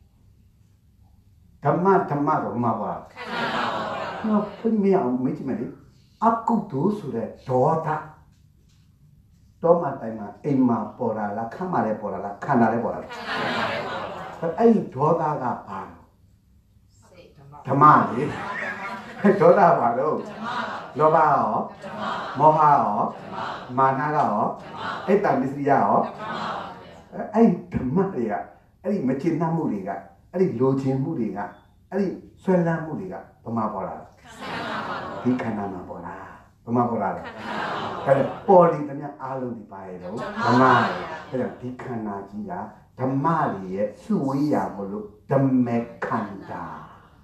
ဓမ္မဓမ္မတော့မှာပါခန္ဓာပါပါနော်ဘုရားမအောင်မေးကြည့်မယ်လေအကုသိုလ်ဆိုတဲ့ဒေါသတော့မှတိုင်မှာအိမ်မှာပေါ်လာလားခမ်းမှာလည်းပေါ်လာလားခန္ဓာလည်းပေါ်လာလားခန္ဓာလည်းပေါ်လာအဲ့ဒီဒေါသကဘာဓမ္မလေဒေါသဘာလို့လောဘရောမောဟရောမာနကရောအိတ်တမစ္စရိယရောအဲ့ဒီဓမ္မတွေကအဲ့ဒီမကျေနပ်မှုတွေကအဲ့ဒီလိုချင်မှုတွေကအဲ့ဒီဆွဲလန်းမှုတွေကဘမပေါ်လာဒီခန္ဓာမှာပေါ်လာဘမပေါ်လာတယ်အဲ့ဒါပေါ်လီတည်းအားလုံးဒီပါရဲ့တော့ဓမ္မအဲ့ဒါဒီခန္ဓာကြီးကဓမ္မတွေရဲ့စုဝေးရမလို့ဓမ္မခန္ဓာ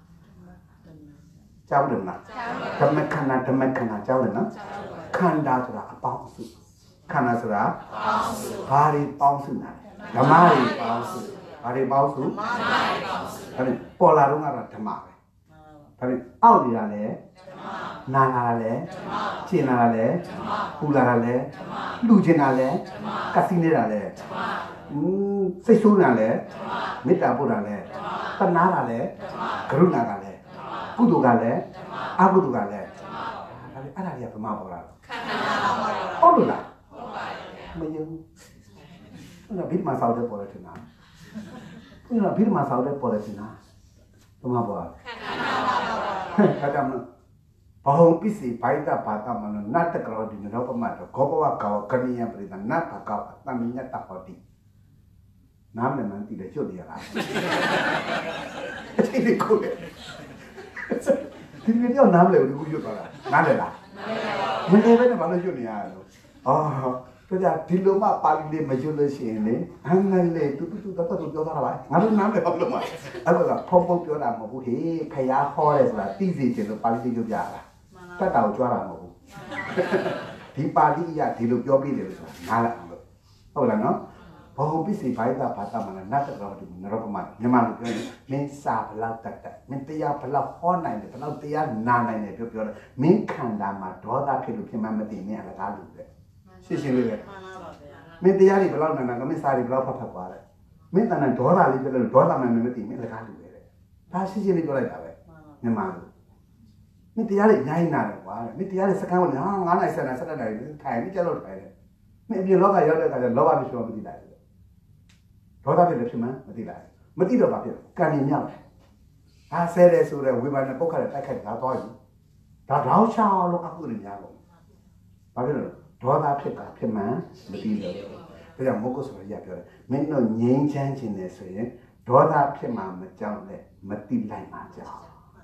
ကြောက်တယ်နော်ဓမ္မခန္ဓာဓမ္မခန္ဓာကြောက်တယ်နော်ခန္ဓာဆိုတာအပေါင်းစုခန္ဓာဆိုတာပေါင်းစုဘာတွေပေါင်းစုနာဓမ္မတွေပေါင်းစုဘာတွေပေါင်းစုဓမ္မတွေပေါင်းစုဒါနဲ့ပေါ်လာတော့ကတော့ဓမ္မပဲဒါနဲ့အောက်နေတာလည်းနာလာတာလည်းကျင်လာတာလည်းပူလာတာလည်းလှူချင်တာလည်းကစီနေတာလည်းอืมစိတ်ဆိုးတာလည်းမေတ္တာပို့တာလည်းတဏှာတာလည်းကရုဏာကလည်းကုသိုလ်ကလည်းအကုသိုလ်ကလည်းဒါလည်းအဲ့ဒါတွေကဘယ်မှာပေါ်လာခန္ဓာမှာပေါ်လာဟုတ်လို့လားဟုတ်ပါရဲ့မယုံဘူးအဲ့ဒါဘိဓမ္မာဆောက်တဲ့ပေါ်တယ်ထင်တာအဲ့ဒါဘိဓမ္မာဆောက်တဲ့ပေါ်တယ်ထင်တာဘယ်မှာပေါ်လာခန္ဓာမှာပေါ်လာအဲ့ဒါမှဘာဟုံပစ္စည်းဘိုက်တာဘာတာမနနတ်တကရောဒီနောပမတ်ကောဘဝကောကနိယပရိသနတ်ဘကောတမညတဟောတိနားမလည်တိလေကျွတ်ရလားအချိန်လေးကိုလေဒီနေ့တော့နားမလည်ဘူးကိုကျွတ်သွားတာနားလည်လားမလည်ပဲနဲ့ဘာလို့ကျွတ်နေရလဲအော်တို့ကြဒီလိုမှပါဠိလေးမကျွတ်လို့ရှိရင်လေအင်္ဂလိပ်လေးတူတူတူတတ်တူပြောတာပါငါတို့နားမလည်ဘူးလို့မှအဲ့ဒါကဖုံဖုံပြောတာမဟုတ်ဘူးဟေးဖျားဟောတယ်ဆိုတာသိစေချင်လို့ပါဠိလေးကျွတ်ပြတာတတ်တာကိုကြွားတာမဟုတ်ဘူးဒီပါဠိအရဒီလိုပြောပြတယ်လို့ဆိုတာနားလည်အောင်လို့ဟုတ်လားနော်ဘောပစ္စည်းဘိုက်တာဘာသာမနာနတ်တော်ဒီနရောပမမြန်မာလိုပြောရင်မင်းစာဘလောက်တတ်တတ်မင်းတရားဘလောက်ဟောနိုင်တယ်ဘလောက်တရားနာနိုင်တယ်ပြောပြောတယ်မင်းခန္ဓာမှာဒေါသဖြစ်လို့ဖြစ်မှမသိမင်းအလကားလူပဲရှင်းရှင်းလေးပဲမင်းတရားတွေဘလောက်နာနာမင်းစာတွေဘလောက်ဖတ်ဖတ်သွားတယ်မင်းတဏ္ဍဒေါသလေးဖြစ်လို့ဒေါသမှမသိမင်းအလကားလူပဲဒါရှင်းရှင်းလေးပြောလိုက်တာပဲမြန်မာလိုမင်းတရားတွေအများကြီးနာတယ်ကွာမင်းတရားတွေစကန်းဝင်ဟာငါးနိုင်ဆက်နိုင်ဆက်နိုင်ထိုင်ပြီးကြလို့ထိုင်တယ်မင်းအပြင်လောကရောက်တဲ့အခါကျလောဘဖြစ်လို့မသိလိုက်ဒေါသဖြစ်လည်းဖြစ်မှမသိလိုက်မသိတော့ဘာဖြစ်ကံနေမြောက်တယ်ဒါဆဲတယ်ဆိုတော့ဝိမာန်နဲ့ပုတ်ခတ်တဲ့တိုက်ခိုက်တာသွားပြီဒါတောင်းချောင်းလို့အကုသိုလ်များကုန်ဘာဖြစ်လို့ဒေါသဖြစ်တာဖြစ်မှမသိလို့ဒါကြောင့်မဟုတ်ဆိုရပြောတယ်မင်းတို့ငြိမ်းချမ်းခြင်းနဲ့ဆိုရင်ဒေါသဖြစ်မှမကြောက်နဲ့မသိလိုက်မှကြောက်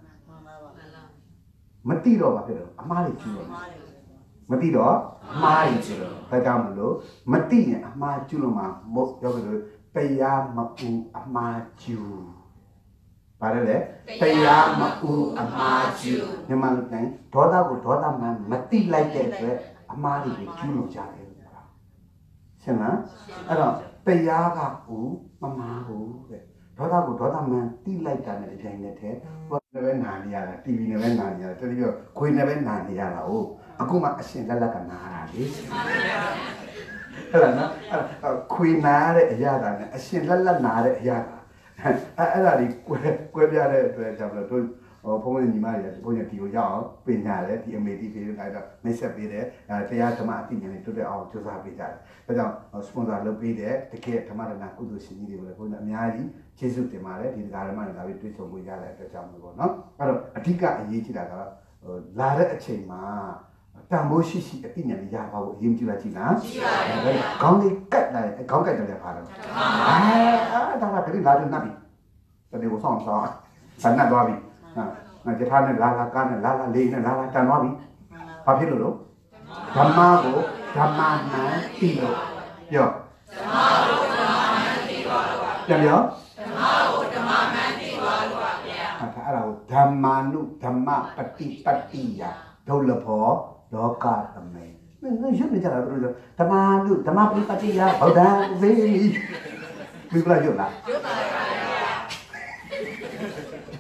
မသိတော့ဘာဖြစ်လို့အမှားကြီးကျူးလို့မသိတော့အမှားကြီးကျူးလို့ဒါကြောင့်မလို့မသိရင်အမှားကျူးလို့မှမဟုတ်ပြောလို့တရားမအူအမှားကျူးပါတယ်လေတရားမအူအမှားကျူးမြန်မာလူတိုင်းဒေါသကိုဒေါသမှမသိလိုက်တဲ့အတွက်အမှားတွေကျူးလို့ကြတယ်ဆိုတာရှင်းလားအဲ့တော့တရားကဥမမှားဘူးတဲ့ဒေါသကိုဒေါသမှသိလိုက်တာနဲ့အတိုင်းနဲ့တည်းဟိုလည်းပဲနာနေရတာ တီဗီ နဲ့ပဲနာနေရတာတတိယခွေနဲ့ပဲနာနေရတာ哦အခုမှအရှင်လက်လက်ကနာတာလေဟုတ်လားနော်ခွေနာတဲ့အရာတာနဲ့အရှင်လက်လက်နာတဲ့အရာတာအဲ့အဲ့ဒါဒီကွဲကွဲပြားတဲ့အတွက်ကြောင့်လို့တို့ဟိုဘုန်းကြီးညီမတွေဘုန်းကြီးဒီကိုရောက်အောင်ပြင်ညာတယ်ဒီအမေတီတွေလိုက်တော့မိတ်ဆက်ပေးတယ်အဲတရားဓမ္မအသိဉာဏ်တွေတွေ့တဲ့အောင်ကြိုးစားပေးကြတယ်ဒါကြောင့်စပွန်ဆာလုပ်ပေးတဲ့တကယ်ဓမ္မရဏကုသိုလ်ရှင်ကြီးတွေလည်းဘုန်းကြီးအများကြီးကျေးဇူးတင်ပါတယ်ဒီဓမ္မတွေလာပြီးတွေ့ဆုံမှုရတဲ့အတွက်ကြောင့်လို့ပေါ့နော်အဲ့တော့အဓိကအရေးကြီးတာကဟိုလာတဲ့အချိန်မှာတန်ဖိုးရှိရှိအသိဉာဏ်ရပါဖို့အရင်ကြည့်လိုက်ကြည့်လားကြည့်ပါတယ်ခေါင်းလေးကတ်လိုက်ခေါင်းကတ်တယ်လည်းပါတော့အဲဒါကတည်းကလာတယ်နတ်ပြီတည်းကိုဆောင်ဆောင်ဆန္ဒသွားပြီငါကြထားနဲ့လာလာကားနဲ့လာလာလေးနဲ့လာလာတန်သွားပြီဘာဖြစ်လို့လို့ဓမ္မကိုဓမ္မမှန်သိလို့ပြောဓမ္မကိုဓမ္မမှန်သိပါလို့ပါပြန်ပြောဓမ္မကိုဓမ္မမှန်သိပါလို့ပါဗျာအဲ့ဒါကိုဓမ္မာနုဓမ္မပฏิပတ္တိယဒုလဘောလောကသမေရုပ်နေကြတာတို့ဓမ္မာနုဓမ္မပฏิပတ္တိယဗုဒ္ဓံဝေမိဘယ်လိုရုပ်လားရုပ်ပါပါ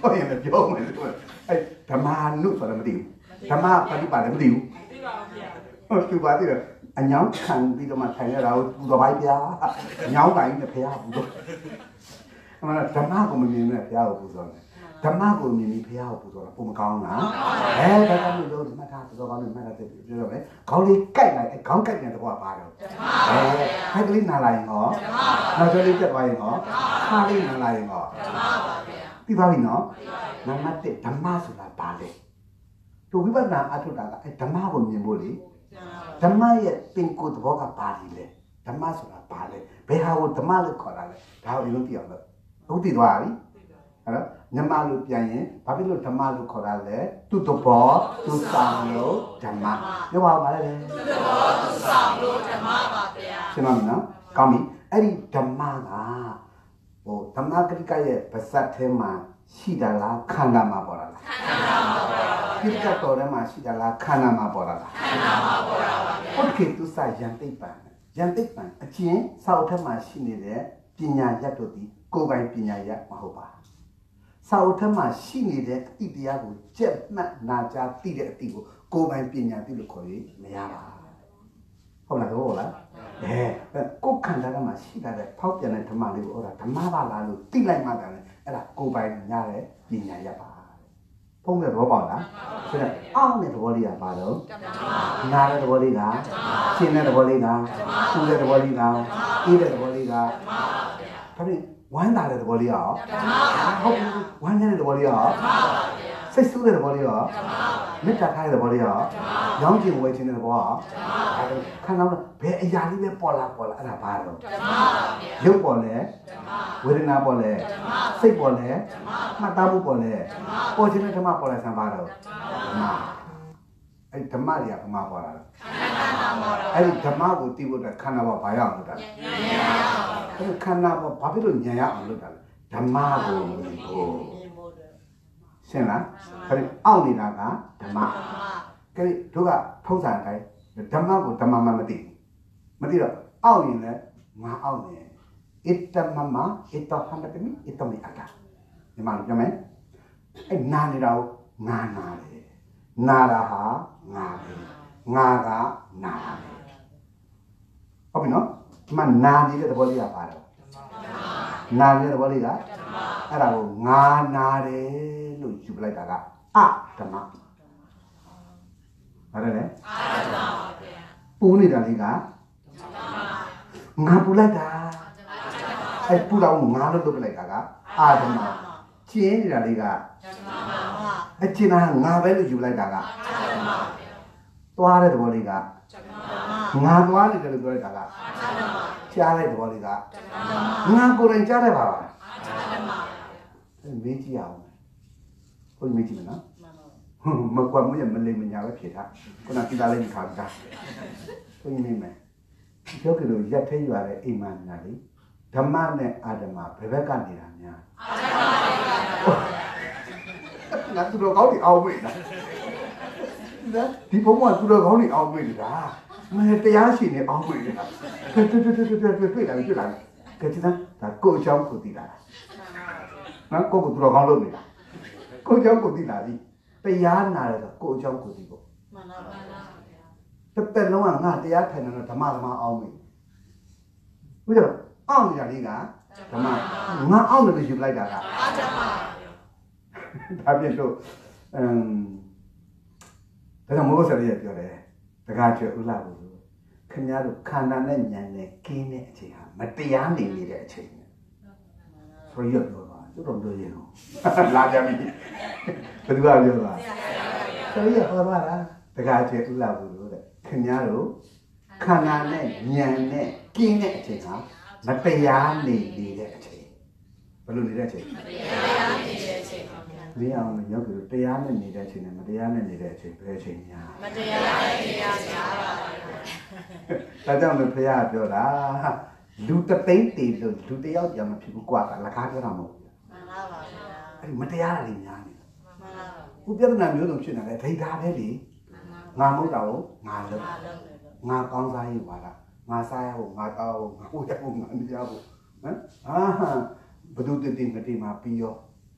ပြောရင်လည်းပြောမယ်လို့အဲ့ဓမ္မနုဆိုတာမသိဘူးဓမ္မပฏิပါလည်းမသိဘူးသိပါဘူးဗျာဟုတ်သူပါသိတယ်အညောင်းခံပြီးတော့မှထိုင်ရတာကိုပူတော်ပိုင်းဗျာအညောင်းတိုင်းနဲ့ဖះပူတော်အမှန်ဓမ္မကိုမမြင်နဲ့ဖះကိုပူတော်တယ်ဓမ္မကိုမြင်ပြီးဖះကိုပူတော်တာပုံမကောင်းလားအဲဒါကမျိုးလို့မှတ်ထားပူတော်ကောင်းလို့မှတ်ထားတယ်ပြောတော့မယ်ခေါင်းလေးကြိုက်လိုက်ခေါင်းကြိုက်နေတဲ့ကွာပါတော့အဲဟဲ့ကလေးနားလိုက်ဟောနောက်ကျော်လေးတက်သွားရင်ဟောခါလေးနားလိုက်ဟောပြီးပါပြီနော်နံပါတ်တစ်ဓမ္မဆိုတာဘာလဲသူဝိပဿနာအထုတာကအဲဓမ္မကိုမြင်ဖို့လေဓမ္မရဲ့ပင်ကိုယ်သဘောကဘာလဲဓမ္မဆိုတာဘာလဲဘယ်ဟာကိုဓမ္မလို့ခေါ်တာလဲဒါကိုအရင်သိအောင်လို့ဟုတ်တည်သွားပြီအဲ့တော့မြန်မာလိုပြန်ရင်ဘာဖြစ်လို့ဓမ္မလို့ခေါ်တာလဲသူ့သဘောသူ့ဆောင်လို့ဓမ္မပြောပါဦးပါလေသူ့သဘောသူ့ဆောင်လို့ဓမ္မပါဗျာရှင်းမမနော်ကောင်းပြီအဲ့ဒီဓမ္မကဟိုဓမ္မကတိကရဲ့ဗစတ်ထဲမှာရှိတာလားခန္ဓာမှာပေါ်တာလားခန္ဓာမှာပေါ်တာပါခိကတော်ထဲမှာရှိတာလားခန္ဓာမှာပေါ်တာလားခန္ဓာမှာပေါ်တာပါဗျာဟုတ်ကဲ့သူစယံတိတ်ပံယံတိတ်ပံအချင်းစောက်ထက်မှာရှိနေတဲ့ပညာရက်တို့ဒီကိုယ်ပိုင်ပညာရက်မဟုတ်ပါစောက်ထက်မှာရှိနေတဲ့အတိတရားကိုကြက်မှတ်နာကြားသိတဲ့အတိကိုကိုယ်ပိုင်ပညာသိလို့ခေါ်ရမရပါဟုတ်လားဟုတ်လားအဲကိုယ်ခန္ဓာကမှာရှိတာတဲ့ဖောက်ပြန်တဲ့ဓမ္မလေးကိုဟောတာဓမ္မပါလားလို့သိလိုက်မှတယ်အဲ့ဒါကိုယ်ပိုင်ညာတဲ့ပညာရက်ပါဖုံးတဲ့သဘောပေါက်လားဆိုတော့အောင်းတဲ့သဘောလေးကဘာလို့နားတဲ့သဘောလေးကရှင်းတဲ့သဘောလေးကပူတဲ့သဘောလေးကအေးတဲ့သဘောလေးကဒါပြင်ဝမ်းသာတဲ့သဘောလေးရောဟုတ်ဝမ်းနေတဲ့သဘောလေးရောစိတ်ဆိုးတဲ့သဘောလေးရောမေတ္တာထားတဲ့သဘောလေးရောရောင်းကျင်ဝယ်ခြင်းတဲ့သဘောရောခန္ဓာဘယ်အရာလေးပဲပေါ်လာပေါ်လာအဲ့ဒါဘာလို့ရုပ်ပေါ်လဲဝေဒနာပေါ်လဲစိတ်ပေါ်လဲမှတ်သားမှုပေါ်လဲပေါ်ခြင်းတဲ့ဓမ္မပေါ်လဲဆံပါတော့ဓမ္မအဲ့ဓမ္မတွေကဘာမှပေါ်လာလဲအဲ့ဒီဓမ္မကိုသိဖို့အတွက်ခန္ဓာပေါ်ဘာရအောင်လုပ်တာလဲအဲ့ခန္ဓာပေါ်ဘာဖြစ်လို့ဉာဏ်ရအောင်လုပ်တာလဲဓမ္မကိုမြင်ဖို့ရှင်းလားအဲ့ဒီအောင့်နေတာကဓမ္မကဲတို့ကထုံးစံအတိုင်းဓမ္မကိုဓမ္မမှမသိဘူးမသိတော့အောင့်ရင်လည်းငါအောင့်နေဣတ္တမမဣတ္တဟမတမိဣတ္တမိအတာဒီမှာပြောမယ်အဲ့နာနေတာကိုငါနာတယ်နာတာဟာငါပဲငါကနာတယ်ဟုတ်ပြီနော်ဒီမှာနာနေတဲ့သဘောလေးကပါတော့နာနေတဲ့သဘောလေးကအဲ့ဒါကိုငါနာတယ်လို့ယူပလိုက်တာကအဓမ္မဟုတ်တယ်လေအဓမ္မပါဗျာပူနေတာလေးကငါပူလိုက်တာအဲ့ပူတော့ငါလို့လုပ်ပလိုက်တာကအဓမ္မကျင်းနေတာလေးကဓမ္မပါအကျင်းတာငါပဲလို့ယူလိုက်တာကအဓမ္မပါသွားတဲ့သဘောလေးကဓမ္မငါသွားနေတယ်လို့ပြောလိုက်တာကဓမ္မကြားတဲ့သဘောလေးကဓမ္မငါကိုယ်တိုင်ကြားတဲ့ပါပါဓမ္မမေးကြည့်အောင်ဘုန်းကြီးမေးကြည့်မယ်နော်မကွာမရမလိမ္မညာပဲဖြစ်တာခုနကိလာလေးခါတာဘုန်းကြီးမေးမယ်ပြောကြလို့ရက်ထဲရွာတဲ့အိမ်မညာလေးဓမ္မနဲ့အာဓမ္မဘယ်ဘက်ကနေနေတာများအာဓမ္မငါသူတော်ကောင်းတွေအောင်မေးတာဒီဘုံကသူတော်ကောင်းတွေအောင်မေးနေတာမင်းတရားရှိနေအောင်မေးနေတာတွေ့တွေ့တွေ့တွေ့တွေ့တွေ့လာပြီတွေ့လာပြီကဲဒီကဒါကိုအကြောင်းကိုသိတာနော်ကိုကသူတော်ကောင်းလုပ်နေတာကိုအကြောင်းကိုသိလာပြီတရားနာတယ်ဆိုကိုအကြောင်းကိုသိဖို့မှန်ပါပါဗျာတစ်သက်လုံးကငါတရားထိုင်နေတော့ဓမ္မဓမ္မအောင်မေးဘုရားအောင့်နေတာလေးကဓမ္မငါအောင့်တယ်လို့ယူလိုက်တာကဓမ္မဒါပြတော့အမ်ဒါကြောင့်မိုးဆက်ရပြောတယ်တကားကျွဥလာဘူးခင်ဗျားတို့ခန္ဓာနဲ့ဉာဏ်နဲ့ကင်းတဲ့အချိန်ဟာမတရားနေနေတဲ့အချိန်ဆိုရပြောတာသူတို့ပြောရင်လာကြပြီဘယ်သူကပြောတာဆိုရဟောပါလားတကားကျွဥလာဘူးလို့တဲ့ခင်ဗျားတို့ခန္ဓာနဲ့ဉာဏ်နဲ့ကင်းတဲ့အချိန်ဟာမတရားနေနေတဲ့အချိန်ဘယ်လိုနေတဲ့အချိန်မတရားနေတဲ့အချိန်ပါဗျာမင်းအောင်ရောက်ကြလို့တရားနဲ့နေတဲ့အချိန်နဲ့မတရားနဲ့နေတဲ့အချိန်ဘယ်အချိန်များမတရားနဲ့နေရရှာပါဗျာဒါကြောင့်လို့ဘုရားပြောတာလူတသိန်းတည်လို့လူတယောက်ကြာမဖြစ်ဘူးကွာလကားပြောတာမဟုတ်ဘူးမှန်ပါပါဗျာအဲ့ဒီမတရားတာတွေများနေတာမှန်ပါပါခုပြဿနာမျိုးစုံဖြစ်နေတယ်ဒိဋ္ဌာပဲလေငါမဟုတ်တာကိုငါလုပ်ငါကောင်းစားရေးပါလားငါစားရဖို့ငါတောက်ဖို့ငါဝတ်ရဖို့ငါနေရဖို့ဟမ်အာဘဒုတတိမတိမှာပြီးရောဟ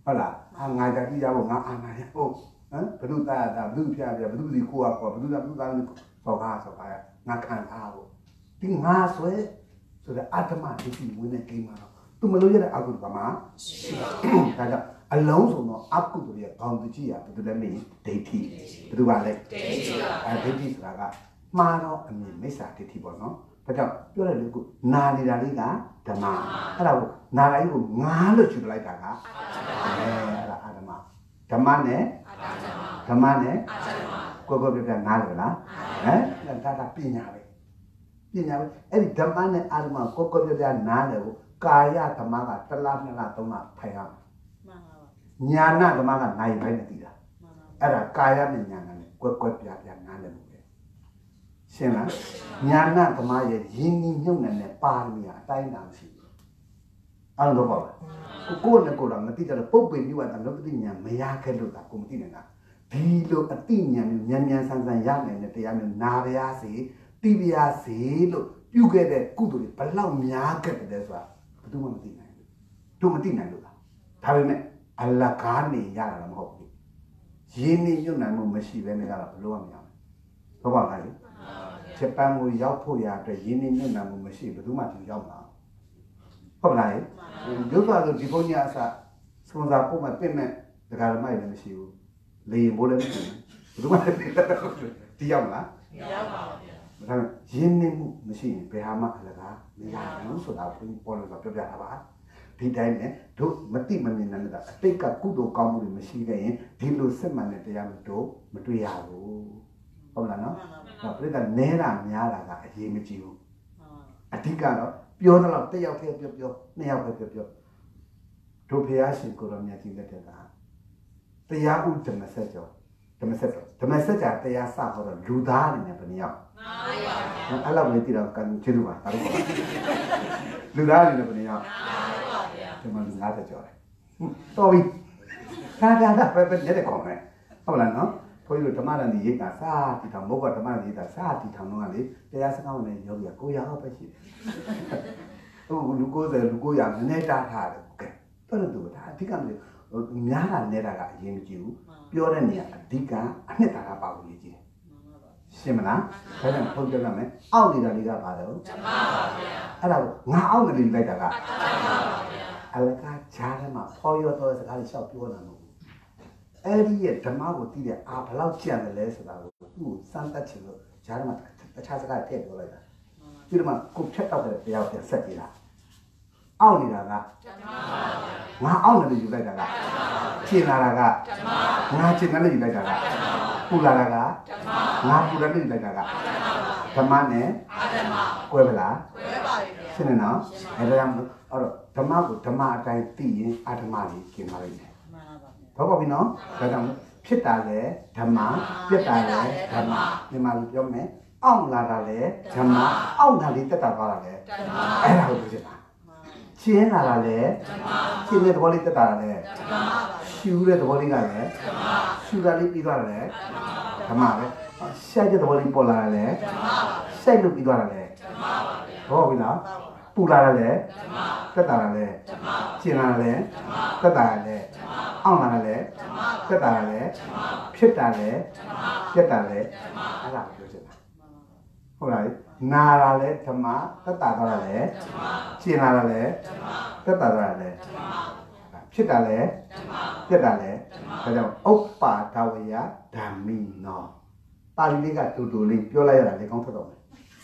ဟုတ်လားအာငါကြကြည့်ရဖို့ငါအာနာရဖို့ဟမ်ဘုဒ္ဓတာဘုဒ္ဓဖျားဖျားဘုဒ္ဓစီကိုကကောဘုဒ္ဓဘုဒ္ဓဆောကားဆောကားငါခံထားဖို့ဒီငါဆွဲဆိုတဲ့အတ္တမဒိဋ္ဌိဝင်တဲ့ကိန်းမှာတော့သူမလို့ရတဲ့အကုသိုလ်ကမှရှိဒါကြောင့်အလုံးစုံသောအကုသိုလ်ရဲ့ဘောင်တကြီးရဘယ်သူလဲမင်းဒိဋ္ဌိဘယ်သူကလဲဒိဋ္ဌိအဲဒိဋ္ဌိဆိုတာကမှားတော့အမြင်မိစ္ဆာဒိဋ္ဌိပေါ့နော်ဒါကြောင့်ပြောရလို့ကိုနာနေတာလေးကဓမ္မအဲ့ဒါကိုနာလိုက်ကိုငါလို့ယူလိုက်တာကအဲအဲ့ဒါအာဓမ္မဓမ္မနဲ့ဓမ္မနဲ့ကိုယ်ကိုယ်ပြပြနားလို့လားဟမ်ဒါဒါပညာပဲပညာပဲအဲ့ဒီဓမ္မနဲ့အာဓမ္မကိုယ်ကိုယ်ပြပြနားတယ်ကိုကာယဓမ္မကတစ်လားနှစ်လားသုံးလားထိုင်ရမှာမှန်ပါပါညာနာဓမ္မကနိုင်ပိုင်းနဲ့တည်တာအဲ့ဒါကာယနဲ့ညာနာနဲ့ကွက်ကွက်ပြပြနားတယ်လို့ပဲရှင်းလားညာနာဓမ္မရဲ့ယဉ်ညီမြုပ်နှံတဲ့ပါရမီအတိုင်းအတာရှိတယ်အဲ့လိုတော့ပါကိုကိုနဲ့ကိုတော့မသိကြလို့ပုပ်ပေမျိုးကအလုံးတိညာမရခဲ့လို့ကကိုမသိနေတာဒီလိုအတိညာမျိုးဉာဏ်ဉာဏ်ဆန်းဆန်းရနိုင်တဲ့တရားမျိုးနာပါရစေတိပါရစေလို့ပြုခဲ့တဲ့ကုသိုလ်တွေဘလောက်များခဲ့တယ်ဆိုတာဘယ်သူမှမသိနိုင်ဘူးတို့မသိနိုင်လို့လားဒါပေမဲ့အလကားနေရတာမဟုတ်ဘူးရင်းနှီးညွတ်နိုင်မှုမရှိဘဲနဲ့ကတော့ဘလို့မရဘူးဟုတ်ပါလားဂျပန်ကိုရောက်ဖို့ရအတွက်ရင်းနှီးညွတ်နိုင်မှုမရှိဘယ်သူမှဒီရောက်မှာဟုတ်လားရုပ်သားဆိုဒီဘုံညာအစစွန်စားပုံမှန်ပြင်မဲ့ဒကာရမိုက်လည်းမရှိဘူးလေရင်ဘိုးလည်းမရှိဘူးဘယ်သူမှဒီရောက်လားမရောက်ပါဘူးဒါရင်းနှီးမှုမရှိရင်ဘယ်ဟာမှအလကားမရဘူးဆိုတာကိုပေါ်လို့ပြောပြတာပါဒီတိုင်းနဲ့တို့မတိမမြင်နိုင်တဲ့အတိတ်ကကုသိုလ်ကောင်းမှုတွေမရှိခဲ့ရင်ဒီလိုစစ်မှန်တဲ့တရားမျိုးတို့မတွေ့ရဘူးဟုတ်လားနော်ဒါပြိတ္တနဲတာများတာကအရေးမကြီးဘူးအဓိကတော့ပြောတော့တစ်ယောက်တည်းပြောပြောနှစ်ယောက်ပဲပြောပြောတို့ဖျားရှင်ကိုရောမြတ်ကြီးလက်ထက်ကတရားဥဓမ္မစကြာဓမ္မစကြာဓမ္မစကြာတရားစဟောတော့လူသားအနေနဲ့ဘယ်နှယောက်မှန်ပါဗျာအဲ့လောက်လေးတည်တော့ကန်ချလို့ပါဒါလို့လူသားအနေနဲ့ဘယ်နှယောက်ဒီမှာငါးဆက်ကြော်တယ်တော်ပြီဒါဒါဒါပဲပဲနေတဲ့ကောင်ပဲဟုတ်လားနော်ဘုန်းကြီးတို့ဓမ္မရန်ဒီရိတ်တာစာတီထောင်မဟုတ်ကဓမ္မရန်ဒီရိတ်တာစာတီထောင်တော့ကလေတရားစကားဝင်နေရောက်ရကိုရဟောပဲရှိတယ်ဟိုလူကိုယ်တယ်လူကိုရနည်းနည်းတားထားတယ်ကဲတော်တယ်သူဒါအဓိကမလို့များတာနေတာကအရင်မကြည့်ဘူးပြောတဲ့နေရာအဓိကအနှစ်သာရပါဖို့ရည်ကြည့်တယ်ရှင်းမလားဒါကြောင့်ဘုန်းကြီးပြောရမယ်အောက်နေတာလေးကပါတော့ဓမ္မပါဗျာအဲ့ဒါကိုငါအောက်နေလေးလိုက်တာကဓမ္မပါဗျာအလကားဂျားထဲမှာဖော်ရတော့စကားလေးလျှောက်ပြောတာမဟုတ်ဘူးအဲ့ဒီရဲ့ဓမ္မကိုသိတဲ့အာဘလောက်ကြံတယ်လဲဆိုတာကိုသူ့ကိုစမ်းသပ်ချင်လို့ဂျားထဲမှာတခြားစကားထည့်ပြောလိုက်တာပြီးတော့မှကိုဖြတ်တော့တဲ့တရားပြန်ဆက်ကြည့်တာအောက်နေတာကဓမ္မပါဗျာငါအောက်နေလို့ယူလိုက်တာကရှင်းလာတာကဓမ္မငါရှင်းတယ်လို့ယူလိုက်တာကပူလာတာကဓမ္မငါပူတယ်လို့ယူလိုက်တာကဓမ္မနဲ့အာဓမ္မကွဲပလားကွဲပါပြီဗျာရှင်းနေနော်အဲဒါကြောင့်အဲ့တော့ဓမ္မကိုဓမ္မအတိုင်းသိရင်အာဓမ္မကြီးကျင်ပါလိမ့်မယ်မှန်ပါဗျာဟုတ်ပါပြီနော်ဒါကြောင့်ဖြစ်တာလေဓမ္မပြက်တာလေဓမ္မဒီမှာပြောမယ်အောင့်လာတာလေဓမ္မအောင့်တာလေးတက်တာသွားတာလေဓမ္မအဲ့ဒါကိုပြောချင်တာရှင်းလာတာလေဓမ္မရှင်းတဲ့သဘောလေးတက်တာလေဓမ္မရှူတဲ့သဘောလေးကလည်းဓမ္မရှူတာလေးပြီးသွားတယ်ဓမ္မပဲရှိုက်တဲ့သဘောလေးပေါ်လာတယ်လေဓမ္မရှိုက်လို့ပြီးသွားတယ်လေဓမ္မပါဗျာဟုတ်ပြီလားပူလာတယ်လေဓမ္မတက်တာလေဓမ္မရှင်းလာတယ်ဓမ္မတက်တာလေဓမ္မအောင့်လာတယ်ဓမ္မတက်တာလေဓမ္မဖြစ်တာလေဓမ္မပြက်တာလေဓမ္မအဲ့ဒါကိုပြောချင်တာဟုတ်လားနာလာလဲဓမ္မတက်တာသွားတာလဲဓမ္မရှင်းလာတာလဲဓမ္မတက်တာသွားတာလဲဓမ္မဖြစ်တာလဲဓမ္မပြက်တာလဲဓမ္မဒါကြောင့်ဥပ္ပါဒဝယဓမ္မိနောပါဠိလေးကတူတူလေးပြောလိုက်ရတာလေကောင်းထတော့မယ်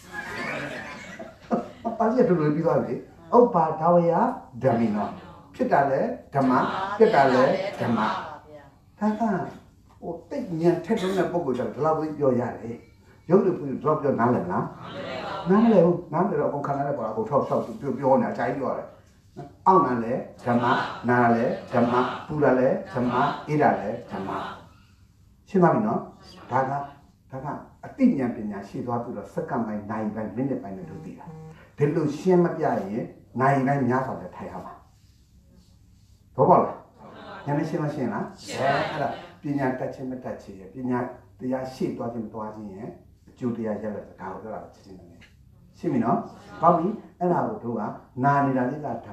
ပါဠိကတူတူပြီးသွားပြီဥပ္ပါဒဝယဓမ္မိနောဖြစ်တာလဲဓမ္မပြက်တာလဲဓမ္မဒါကဟိုတိတ်ဉာဏ်ထက်သွင်းတဲ့ပုဂ္ဂိုလ်တွေကဒီလောက်ပဲပြောရတယ်ရုပ်လို့ပြောတော့ပြောနားလည်လားနားမလဲဘူးနားမလဲတော့အကုန်ခံရတဲ့ပေါ်အကုန်ထောက်ထောက်ပြောပြောနေအကြိုက်ပြောတယ်အောက်နာလဲဓမ္မနာလဲဓမ္မပူရလဲဓမ္မအေးရလဲဓမ္မရှင်းပါပြီနော်ဒါကဒါကအတိညာပညာရှိသွားပြီးတော့စက္ကန့်ပိုင်းနိုင်ပိုင်းမိနစ်ပိုင်းနဲ့တို့သိတာဒီလိုရှင်းမပြရင်နိုင်တိုင်းများစွာလည်းထိုင်ရမှာဘောပေါက်လားညနေရှင်းမရှင်းလားရှင်းအဲ့ဒါပညာတက်ချင်းမတက်ချင်းပညာတရားရှိသွားခြင်းသွားခြင်းရဲ့အကျိုးတရားရတဲ့ဒါကိုပြောတာချင်းချင်းနဲ့ရှင်းပြီနော်ဟုတ်ပြီအဲ့ဒါကိုတို့ကနာနေတာလေးကဓမ္မ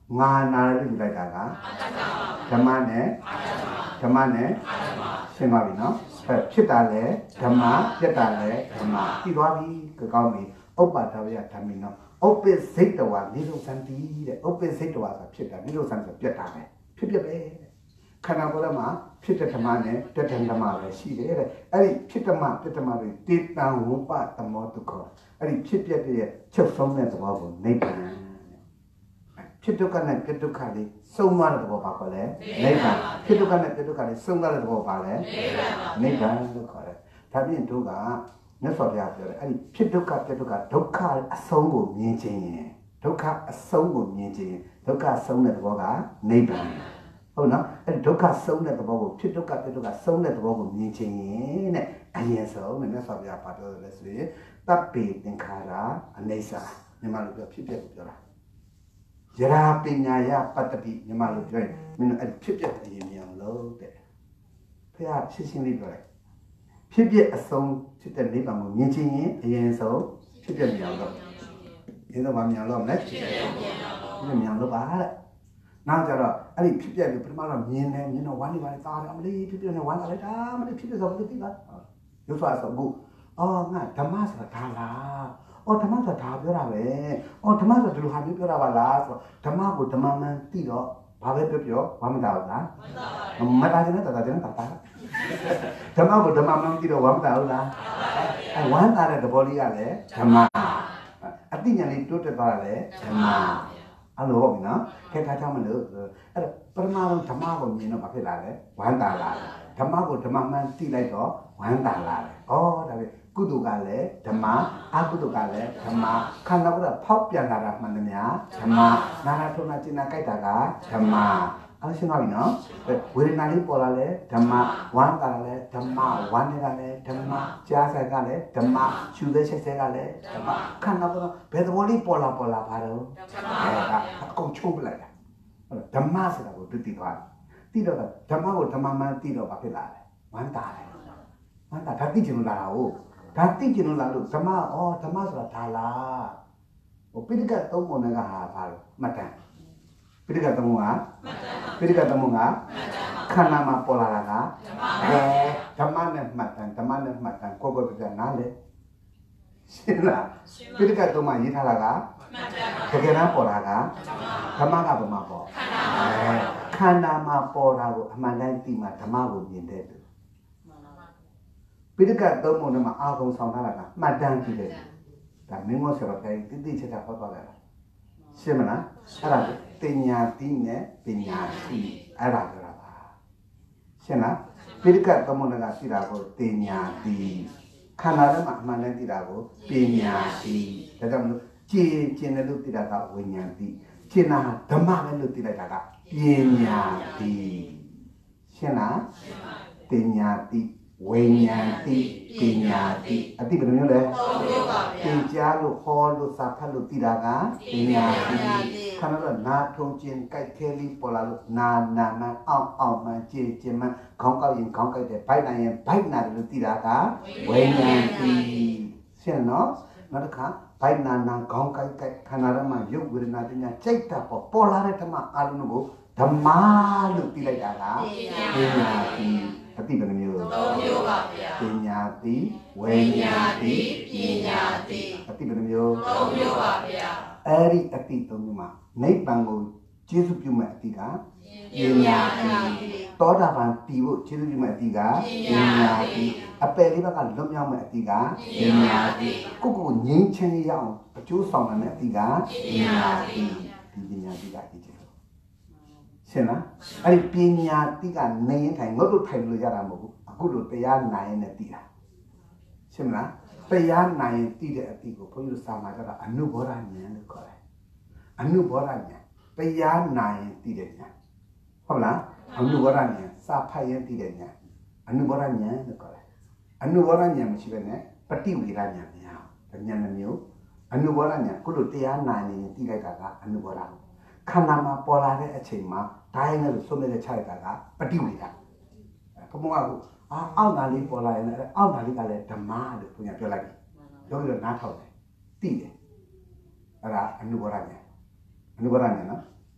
ngà nà là cái đại cả tham này tham này xem vào đi nóဖြစ်ta lẽ tham chết ta lẽ tham đi đó đi cái con mình ốp bà thao ya tham mình nó ốp bên xích đầu à đi đâu sang đi đấy ốp bên xích đầu àဖြစ်ta đi đâu sangဖြစ်ta đấyဖြစ်ဖြစ်đấy khả năng của nó màဖြစ်တဲ့ဓမ္မနဲ့တက်တဲ့ဓမ္မပဲရှိတယ်တဲ့အဲ့ဒီဖြစ်ဓမ္မတက်ဓမ္မတွေတေတံဝပတမောတုခောအဲ့ဒီဖြစ်ပြတဲ့ချုပ်ဆုံးတဲ့သဘောကိုနိဗ္ဗာန်ဖြစ်ဒုက္ခနဲ့ပြဒုက္ခလေးဆုံးသွားတဲ့သဘောပါခေါ်လဲနိဗ္ဗာန်ဖြစ်ဒုက္ခနဲ့ပြဒုက္ခလေးဆုံးသွားတဲ့သဘောပါလဲနိဗ္ဗာန်လို့ခေါ်တယ်ဒါပြင်တို့ကမြတ်စွာဘုရားပြောတယ်အဲ့ဒီဖြစ်ဒုက္ခပြဒုက္ခဒုက္ခအဆုံးကိုမြင်ခြင်းရင်ဒုက္ခအဆုံးကိုမြင်ခြင်းရင်ဒုက္ခဆုံးတဲ့သဘောကနိဗ္ဗာန်ဟုတ်နော်အဲ့ဒုက္ခဆုံးတဲ့သဘောကိုဖြစ်ဒုက္ခပြဒုက္ခဆုံးတဲ့သဘောကိုမြင်ခြင်းရင်တဲ့အရင်ဆုံးမြတ်စွာဘုရားပါပြောတယ်လဲဆိုရင်တပ်ပေသင်္ခါရအနေစာမြန်မာလိုပြောဖြစ်ပြကိုပြောတာယရာပညာယပတ္တိမြန်မာလိုပြောရင်မင်းအဲ့ဖြစ်ပြအရင်မြန်လို့တဲ့ဘုရားဖြစ်ရှင်းလေးပြောတယ်ဖြစ်ပြအဆုံးဖြစ်တဲ့နိဗ္ဗာန်ကိုမြင်ခြင်းရင်အရင်ဆုံးဖြစ်ပြမြန်လို့ဒီတော့မမြန်လို့မလဲဖြစ်ပြမြန်လို့ပါတဲ့နောက်ကြတော့အဲ့ဒီဖြစ်ပြလို့ပထမတော့မြင်တယ်မြင်တော့ဝမ်းနေပါလေတာတယ်အမလေးဖြစ်ပြနေဝမ်းတာလေဒါမလေးဖြစ်ပြဆိုဘယ်လိုသိပါရုပ်စွာဆိုဘူးအော်ငါဓမ္မဆိုတာဒါလားအော်ဓမ္မဆိုတာဒါပြောတာပဲအော်ဓမ္မဆိုတာဒီလိုဟာမျိုးပြောတာပါလားဆိုဓမ္မကိုဓမ္မမှန်သိတော့ဘာပဲပြောပြောဝမ်းမတာဘူးလားမတာကြနဲ့တာကြနဲ့တာတာဓမ္မကိုဓမ္မမှန်သိတော့ဝမ်းမတာဘူးလားအဲဝမ်းတာတဲ့သဘောလေးကလည်းဓမ္မအတိညာလေးတိုးတက်သွားတာလည်းဓမ္မအဲ့လိုဟုတ်ပြီနော်ခဲထားချမလို့အဲ့တော့ပရမတော်ဓမ္မကိုမြင်တော့ဘာဖြစ်လာလဲဝမ်းတာလာဓမ္မကိုဓမ္မမှန်သိလိုက်တော့ဝမ်းတာလာတယ်ဩဒါပဲကုသိုလ်ကလည်းဓမ္မအကုသိုလ်ကလည်းဓမ္မခန္ဓာကဖောက်ပြန်လာတာမှန်တယ်များဓမ္မနာနာထုံနာကျင်နာကြိုက်တာကဓမ္မအဲ့ရှင်းပါပြီနော်ဝေဒနာလေးပေါ်လာလဲဓမ္မဝမ်းတာလည်းဓမ္မဝမ်းနေတာလည်းဓမ္မကြားဆိုင်ကလည်းဓမ္မရှုတဲ့ချက်ဆဲကလည်းဓမ္မခန္ဓာကဘယ်သဘောလေးပေါ်လာပေါ်လာပါတော့အဲဒါအကုန်ချုပ်ပလိုက်တာဓမ္မဆိုတာကိုသိသိသွားသိတော့ဓမ္မကိုဓမ္မမှန်သိတော့ဘာဖြစ်လာလဲဝမ်းတာတယ်ဝမ်းတာဒါသိချင်လို့လာတာဟုတ်ဒါသိကျင်လို့လားလို့ဓမ္မဩဓမ္မဆိုတာဒါလားဟိုပိဋကတ်သုံးပုံနဲ့ကဟာဘာလို့မှတ်တမ်းပိဋကတ်သုံးပုံကပိဋကတ်သုံးပုံကခန္ဓာမှာပေါ်လာတာကအဲဓမ္မနဲ့မှတ်တမ်းဓမ္မနဲ့မှတ်တမ်းကိုယ်ကိုယ်ပြနားလေရှင်းလားပိဋကတ်သုံးမှာရေးထားတာကတကယ်တမ်းပေါ်လာကဓမ္မကဘာမှပေါ်အဲခန္ဓာမှာပေါ်တာကိုအမှန်တိုင်းသိမှဓမ္မကိုမြင်တဲ့သူပိဋကတ်သုံးပုံနဲ့မှာအာကုံဆောင်ထားတာကမှတ်တမ်းကြည့်တယ်ဒါမင်းမောဆရာကတိတိကျကျဟောသွားတယ်ရှင်းမလားအဲ့ဒါတင်ညာတိနဲ့ပညာရှိအဲ့ဒါပြောတာပါရှင်းလားပိဋကတ်သုံးပုံနဲ့ကရှိတာကိုတင်ညာတိခန္ဓာထဲမှာအမှန်တမ်းသိတာကိုပညာတိဒါကြောင့်မလို့ကျင့်ကျင့်တယ်လို့သိတာကဝိညာဉ်တိကျင့်တာဓမ္မပဲလို့သိလိုက်တာကပညာတိရှင်းလားတင်ညာတိဝိညာဉ်တိပညာတိအတိဘယ်လိုမျိုးလဲသင်ကြားလို့ဟောလို့စာဖတ်လို့သိတာကပညာတိခဏတော့နာထုံကျင်ကြိုက်ခဲလေးပေါ်လာလို့နာနာမှအောင်အောင်မှကြည်ကြည်မှခေါင်းကောက်ရင်ခေါင်းကိုက်တယ်ဘိုက်နိုင်ရင်ဘိုက်နာတယ်လို့သိတာကဝိညာဉ်တိရှင်းနော်နောက်တစ်ခါဘိုက်နာနာခေါင်းကိုက်ကိုက်ခန္ဓာထဲမှာရုပ်ဝေဒနာပညာစိတ်တာပေါ်ပေါ်လာတဲ့ဓမ္မအာလုံးကိုဓမ္မလို့သိလိုက်တာကပညာတိအတိဘယ်နှမျိုးသုံးမျိုးပါဗျာပညာတိဝိညာတိပညာတိအတိဘယ်နှမျိုးသုံးမျိုးပါဗျာအဲ့ဒီအတိသုံးမျိုးမှာနိဗ္ဗာန်ကိုကျေစုပြုမဲ့အတိကပညာတိသောတာပန်တည်ဖို့ကျေစုပြုမဲ့အတိကပညာတိအပယ်လေးဘက်ကလွတ်မြောက်မဲ့အတိကပညာတိကိုကိုငြိမ်းချမ်းရအောင်အကျိုးဆောင်တဲ့အတိကပညာတိဒီပညာတိကအတိကျရှင်းလားအဲ့ဒီပညာတိကနေရင်ထိုင်ငုတ်လို့ထိုင်လို့ရတာမဟုတ်ဘူးအခုလိုတရားနိုင်ရင်လည်းသိတာရှင်းမလားတရားနိုင်ရင်သိတဲ့အတိကိုဘုန်းကြီးတို့စာမှာကြတာအနုဘောဓဉာဏ်လို့ခေါ်တယ်အနုဘောဓဉာဏ်တရားနိုင်ရင်သိတဲ့ဉာဏ်ဟုတ်လားအနုဘောဓဉာဏ်စာဖတ်ရင်သိတဲ့ဉာဏ်အနုဘောဓဉာဏ်လို့ခေါ်တယ်အနုဘောဓဉာဏ်မရှိဘဲနဲ့ပฏิဝေဒဉာဏ်မရဘူးဉာဏ်နှမျိုးအနုဘောဓဉာဏ်ခုလိုတရားနိုင်ရင်သိလိုက်တာကအနုဘောဓခန္ဓာမှာပေါ်လာတဲ့အချိန်မှာဒိုင်းနဲ့လို့ဆုံးတဲ့ခြိုက်တာကပฏิဝေဒဘုံကကိုအာအောက်နာလေးပေါ်လာရင်လည်းအောက်နာလေးကလည်းဓမ္မလို့ဘုရားပြောလိုက်တယ်ပြောပြီးတော့နားထောင်တယ်သိတယ်အဲ့ဒါအနုဘောဓဉာဏ်အနုဘောဓဉာဏ်နော်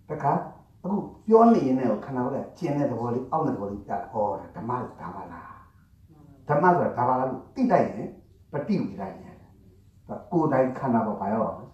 그러니까 그 요한이네 카나오래 찐네 더벌이 아우네 더벌이 야 어 담마 담마라 담마가 담마라 띠다이네 빠띠우이라네 고다이 카나바 봐요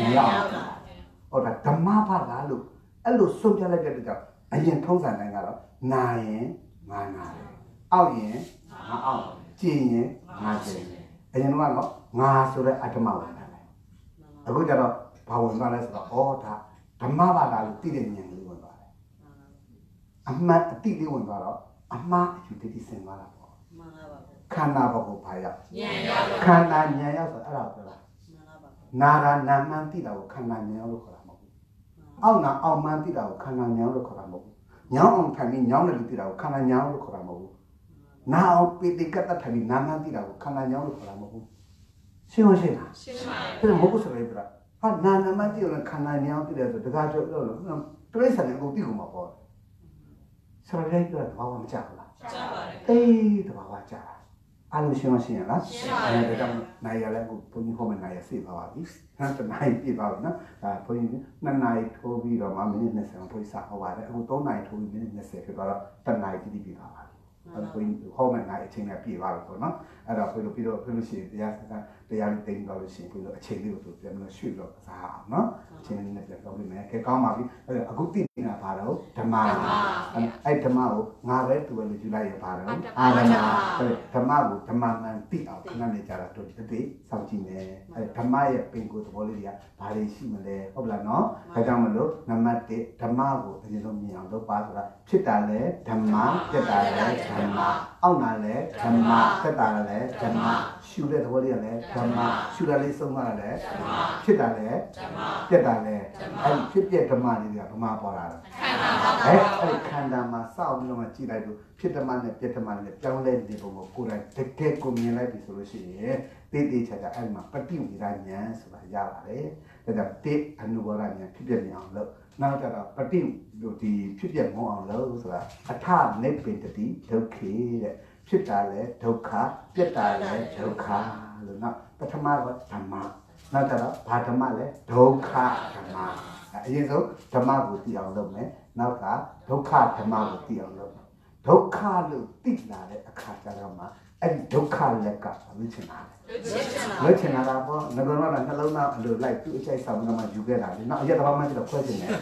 야 어다 담마바라로 알로 손절하게 되죠 아yen 통산နိုင်ငံတော့နာရင်ငါနာတယ်အောက်ရင်ငါအောက်ကျင်ရင်ငါကျင်တယ်အရင်ကတော့ငါဆိုတဲ့အတ္တမဝင်တယ်အခုကျတော့ဘာဝင်သွားလဲဆိုတော့ဩဒါဓမ္မဘာသာလို့သိတဲ့ဉာဏ်လေးဝင်သွားတယ်အမှန်အတိလေးဝင်သွားတော့အမှားအယူတည်စင်သွားတာပေါ့မှန်ပါပါခန္ဓာဘုတ်ကိုဘာရောက်ဉာဏ်ရောက်ခန္ဓာဉာဏ်ရောက်ဆိုအဲ့ဒါပြောတာမှန်ပါပါနာရာနာမှန်သိတာကိုခန္ဓာဉာဏ်ရောက်လို့ခေါ်တာမဟုတ်ဘူးအောက်နာအောက်မှန်သိတာကိုခန္ဓာဉာဏ်ရောက်လို့ခေါ်တာမဟုတ်ဘူးညောင်းအောင်ထိုင်ပြီးညောင်းတယ်လို့သိတာကိုခန္ဓာညောင်းလို့ခေါ်တာမဟုတ်ဘူး။နာအောင်ပိတိကတ်ထိုင်ပြီးနာမှန်းသိတာကိုခန္ဓာညောင်းလို့ခေါ်တာမဟုတ်ဘူး။ရှင်းမရှင်းလား။ရှင်းပါပြီ။ဒါမဟုတ်ဘူးဆိုရင်ပြတာ။ဟာနာနာမှန်းသိလို့ခန္ဓာညောင်းသိတယ်ဆိုတကားကြောက်လို့ပြိဿနဲ့ကိုသိကုန်မှာပေါ့။ဆရာကြီးကဘာမှမကြောက်ဘူးလား။ကြောက်ပါတယ်။အေးတဘာဝကြောက်တာ။အားလုံးရှင်းမရှင်းရလား။ရှင်းပါပြီ။ဒါကြောင့်နိုင်ရလဲကိုဘုန်းကြီးဟောမယ်နိုင်ရစိတ်ပါပါပြီ။ဟမ်တနိုင်ပြပါပြီနော်။ဒါဘုန်းကြီးနှစ်နိုင်ထိုးပြီးတော့မှမိနစ်၂၀ဘုန်းကြီးစဟောပါတယ်။အခု၃နိုင်ထိုးပြီးမိနစ်၂၀ဖြစ်သွားတော့တနိုင်တိတိပြပါပါပြီ။အဲ့ဘုန်းကြီးဟောမယ်နိုင်အချိန်နဲ့ပြပါပြီပေါ့နော်။အဲ့တော့ဘုန်းကြီးပြီးတော့ပြုလို့ရှိရင်တရားစကားတရားလေးတင်တော့လို့ရှိရင်ဘုန်းကြီးအချိန်လေးကိုပြန်ပြီးရွှေ့တော့စားအောင်နော်။အချိန်လေးနဲ့ပြန်တော့ပြီမယ်။ကဲကောင်းပါပြီ။အဲ့တော့အခုသိနေတာဘာလို့ဓမ္မအဲ့ဓမ္မကိုငါပဲသူပဲလို့ယူလိုက်ရပါတော့အာဓမ္မအဲ့ဓမ္မကိုဓမ္မမှန်သိအောင်ခဏနေကြတာတို့ဒီတိစောင့်ကြည့်မယ်အဲ့ဓမ္မရဲ့ပင်ကိုယ်သဘောလေးတွေကဘာတွေရှိမလဲဟုတ်လားနော်ဒါကြောင့်မလို့နံပါတ်တစ်ဓမ္မကိုအရင်ဆုံးမြင်အောင်လုပ်ပါဆိုတာဖြစ်တာလဲဓမ္မပြတ်တာလဲဓမ္မအောက်နာလဲဓမ္မသက်တာလဲဓမ္မရှုတဲ့သဘောလေးကလည်းဓမ္မရှုတာလေးဆုံးသွားတာလဲဓမ္မဖြစ်တာလဲဓမ္မပြတ်တာလဲအဲ့ဒီဖြစ်ပြဓမ္မလေးတွေကဓမ္မပေါ်လာတာအဲ့အဲ့ခန္ဓာမှာစောက်ပြီးတော့မှကြည့်လိုက်လို့ဖြစ်ဓမ္မနဲ့ပြတ်ဓမ္မနဲ့ပြောင်းလဲနေပုံကိုကိုယ်တိုင်တကယ်ကိုမြင်လိုက်ပြီဆိုလို့ရှိရင်တေးသေးချာချာအဲ့မှာပฏิဝိရာဉာဏ်ဆိုတာရပါတယ်ဒါကြောင့်တေးအနုဘောဓဉာဏ်ဖြစ်ပြမြင်အောင်လုပ်နောက်ကြတော့ပฏิလို့ဒီဖြစ်ပြမောအောင်လုပ်ဆိုတာအထနိဗ္ဗေတတိဒုက္ခေတဲ့ဖြစ်တာလဲဒုက္ခပြတ်တာလဲဒုက္ခလို့နော်ပထမကဓမ္မနောက်ကြတော့ဘာဓမ္မလဲဒုက္ခဓမ္မအရင်ဆုံးဓမ္မကိုသိအောင်လုပ်မယ်နောက်ကဒုက္ခဓမ္မကိုသိအောင်လုပ်မယ်ဒုက္ခလို့သိလာတဲ့အခါကျတော့မှအဲ့ဒီဒုက္ခလက်ကမချင်တာလေမချင်တာပေါ့ငါတို့ကနှလုံးသားအလိုလိုက်သူ့အချိုက်ဆောင်ကမှယူခဲ့တာလေနောက်အရက်တစ်ပတ်မှကျတော့ခွဲချင်တယ်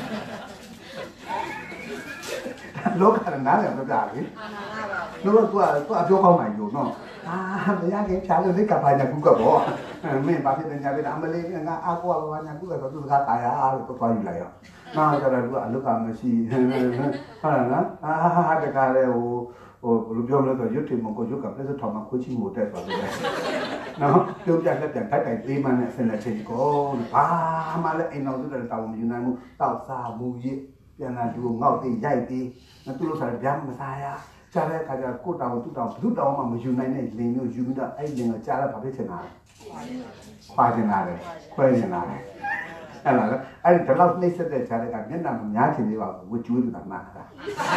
လောကရနားလည်းမပြလေလို့ကသူကသူအပြောကောင်းနိုင်လို့နော်အာမရခင်ဖြာလို့လေးကပါညာကူကပေါ့မင်းဘာဖြစ်နေကြလဲအမလေးငါအကွာဘာညာကူကဆိုသူကတာယာလို့သွားယူလိုက်ရောနောက်ကြတော့သူကအလုကမရှိဟုတ်လားနော်အာတကားလေဟိုဟိုဘယ်လိုပြောမလဲဆိုရွတ်တယ်မကိုရွတ်ကပြည့်စုံထောင်မှာခွေးချင်းမို့တက်သွားတယ်နော်ပြုတ်ပြလက်ပြန်တိုက်တိုက်သေးမှနဲ့ဆင်းတဲ့ချိန်ကိုဘာမှလည်းအိမ်တော်စုတဲ့တောင်းမယူနိုင်ဘူးတောက်စားမူရစ်ပြန်လာသူငေါက်တိရိုက်ပြီးသူတို့ဆိုဗျာမစားရကြားတဲ့အခါကျကိုတောင်သူ့တောင်ဘုတောင်မှမယူနိုင်တဲ့လင်မျိုးယူပြီးတော့အဲ့လင်ကိုကြားတော့ဘာဖြစ်ချင်တာလဲခွာချင်တာလေခွဲချင်တာလေအဲ့လားအဲ့ဒီတော့နှိမ့်ဆက်တဲ့ကြားတဲ့ကမျက်နှာမများချင်သေးပါဘူးဝကျွေးနေတာမှားတာ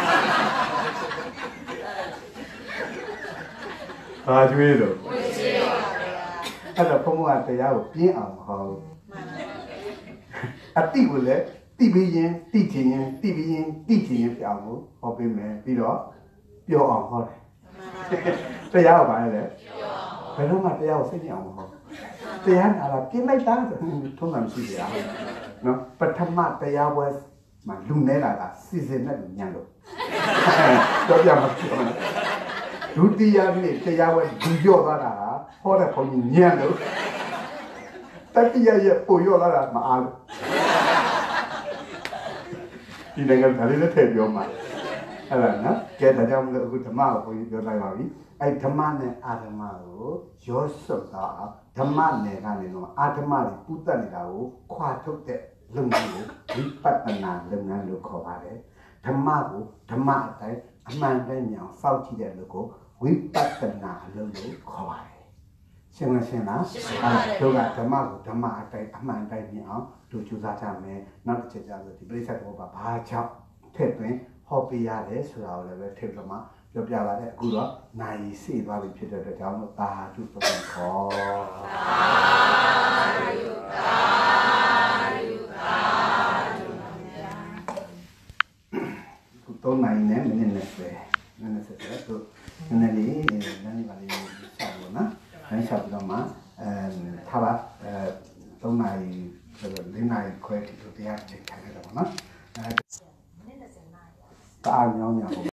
အာကျွေးတော့ဝကျွေးပါဗျာအဲ့တော့ဘုံကတရားကိုပြင်းအောင်မဟောအတိကိုလည်းတိပြီးရင်တိချင်ရင်တိပြီးရင်တိချင်ရင်ပြအောင်ကိုဟောပေးမယ်ပြီးတော့ပြောအောင်ဟောတယ်တရားကိုပါလေဘယ်တော့မှတရားကိုစိတ်ညစ်အောင်မဟောတရားနာတာပြင်းလိုက်တာထုံးတာမရှိကြဘူးနော်ပထမတရားပွဲမှာလူနေတာကစီစဉ်နဲ့ညံလို့တော့ပြမှာပြောတယ်ဒုတိယနေ့တရားပွဲလူကြော့သွားတာဟောတဲ့ဘုန်းကြီးညံလို့တတိယရဲ့ပို့ရော့လာတာမအားလို့ဒီနိုင်ငံဒါလေးလည်းထည့်ပြောမှာအဲ့ဒါနော်ကဲဒါကြောင့်မလို့အခုဓမ္မကိုဘုန်းကြီးပြောလိုက်ပါပြီအဲ့ဓမ္မနဲ့အာဓမ္မကိုရောစွတ်တာဓမ္မနယ်ကနေတော့အာဓမ္မတွေပူတက်နေတာကိုခွာထုတ်တဲ့လုပ်ငန်းကိုဝိပဿနာလုပ်ငန်းလို့ခေါ်ပါတယ်ဓမ္မကိုဓမ္မအတိုင်းအမှန်တည်းမြောင်စောင့်ကြည့်တဲ့လူကိုဝိပဿနာအလုပ်လို့ခေါ်ပါတယ်ရှင်းမရှင်းလားအဲ့တို့ကဓမ္မကိုဓမ္မအတိုင်းအမှန်တိုင်းမြောင်တို့ကြိုးစားကြမယ်နောက်တစ်ချက်ကျတော့ဒီပြိဿတ်ဘောပါဘာကြောင့်ထည့်သွင်းဟောပြရတယ်ဆိုတာကိုလည်းပဲထည့်ပြီးတော့ပြောပြပါတယ်အခုတော့နိုင်စီသွားပြီဖြစ်တဲ့အတွက်ကြောင့်လို့သာဓုတော်ခေါ်သာဓုသာဓုသာဓုသုံးနိုင်နဲ့မိနစ်နဲ့ဆွဲနည်းနည်းဆက်ဆက်သူနည်းနည်းလေးနည်းနည်းပါလေးဆက်လို့နော်နိုင်ဆက်ပြီးတော့မှအဲထားပါအဲသုံးနိုင်လေးနိုင်ခွဲဒီလိုတရားချိန်ထိုင်ရတော့နော်အဲတအားညောင်းညောင်း